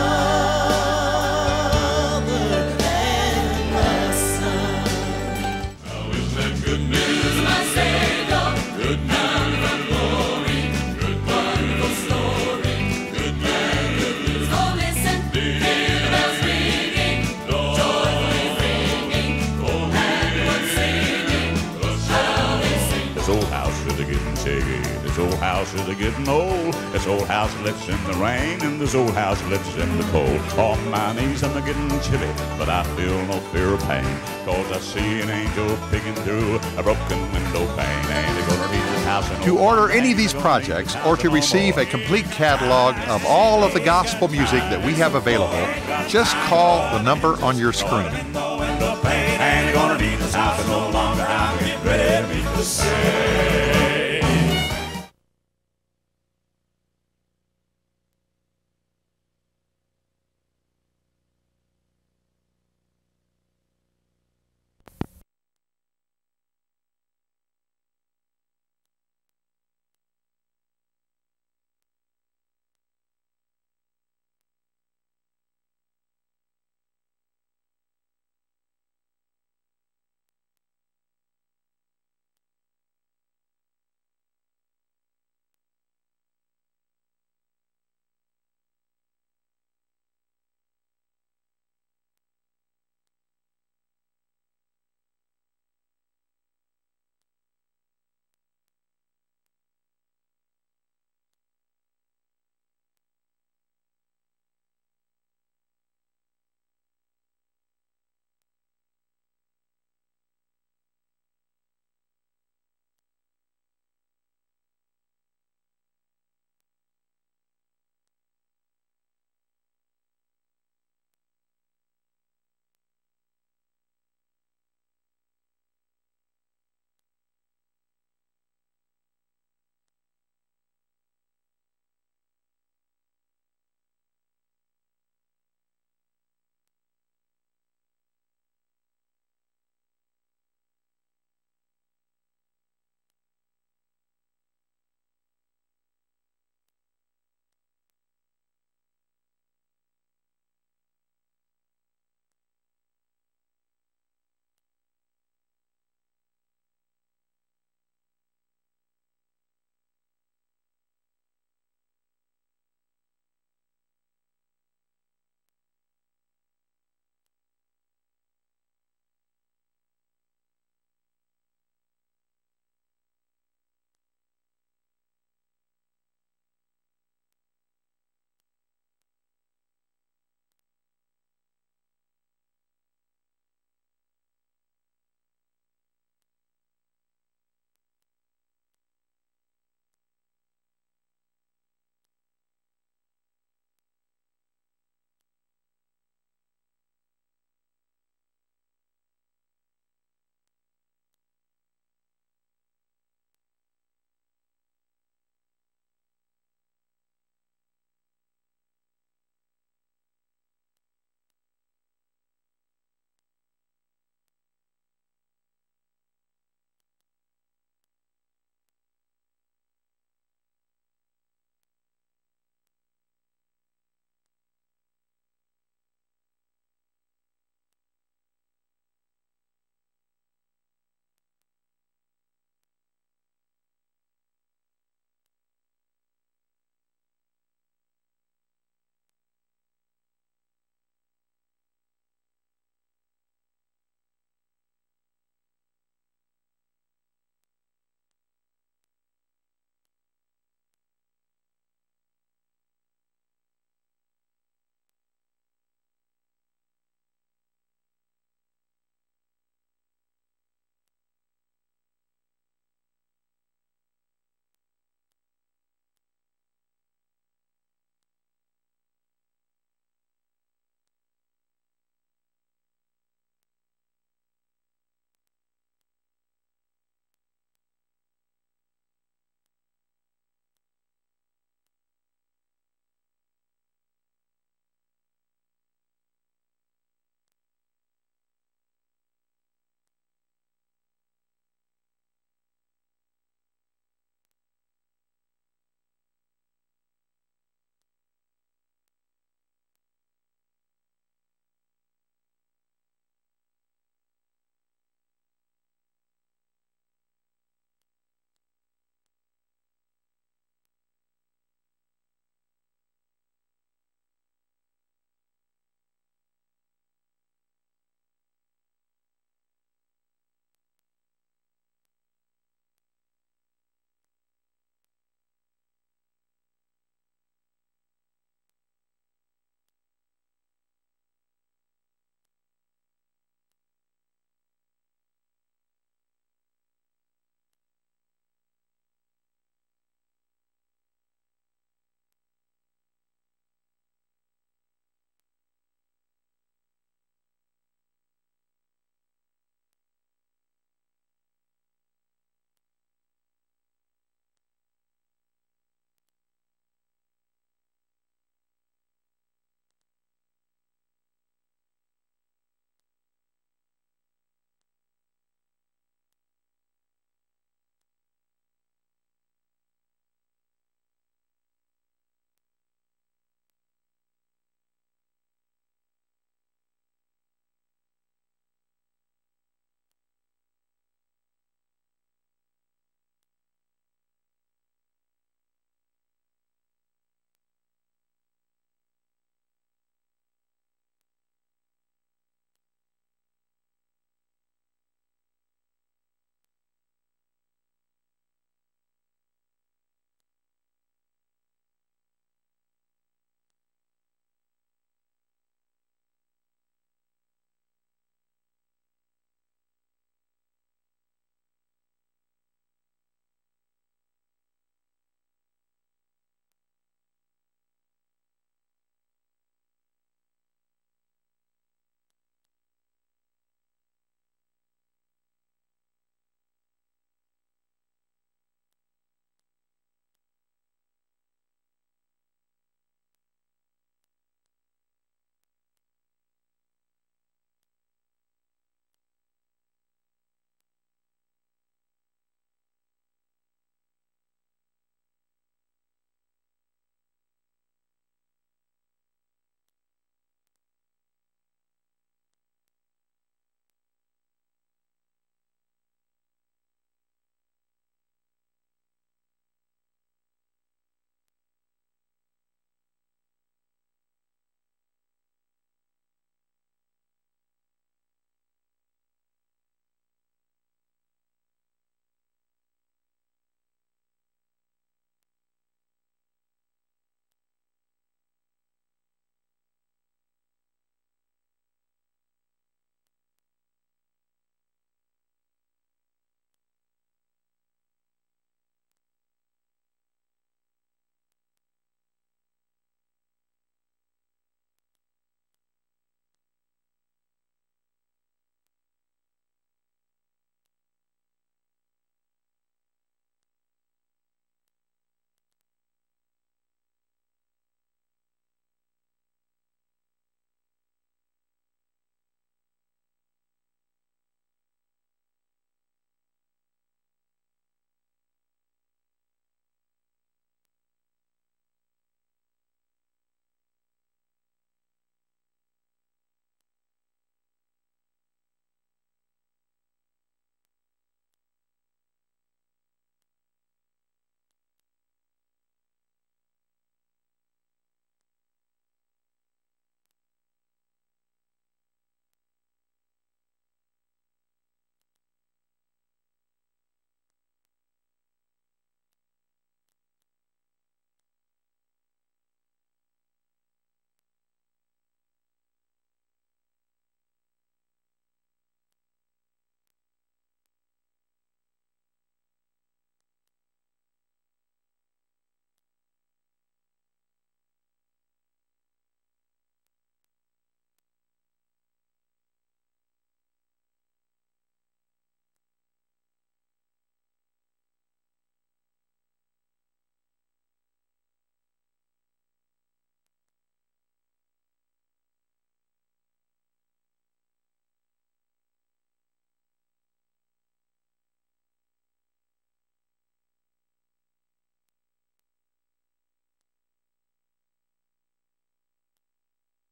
Father, and the Son. Now is that good news, my Savior? Good news of glory, good wonderful story, good news. So listen, hear the bells ringing, joyfully ringing, oh, and singing, shall they sing? This old house is a getting shaky. This old house is a getting old. This old house lives in the rain, and this old house lives in the cold. On my knees I'm a getting chilly, but I feel no fear of pain, cause I see an angel peeking through a broken window pane. And they're gonna need this house and To order any of these projects or to receive a complete catalog of all of the gospel music that we have available, just call the number on your screen. and they're gonna need this house and no longer I'll get ready to say.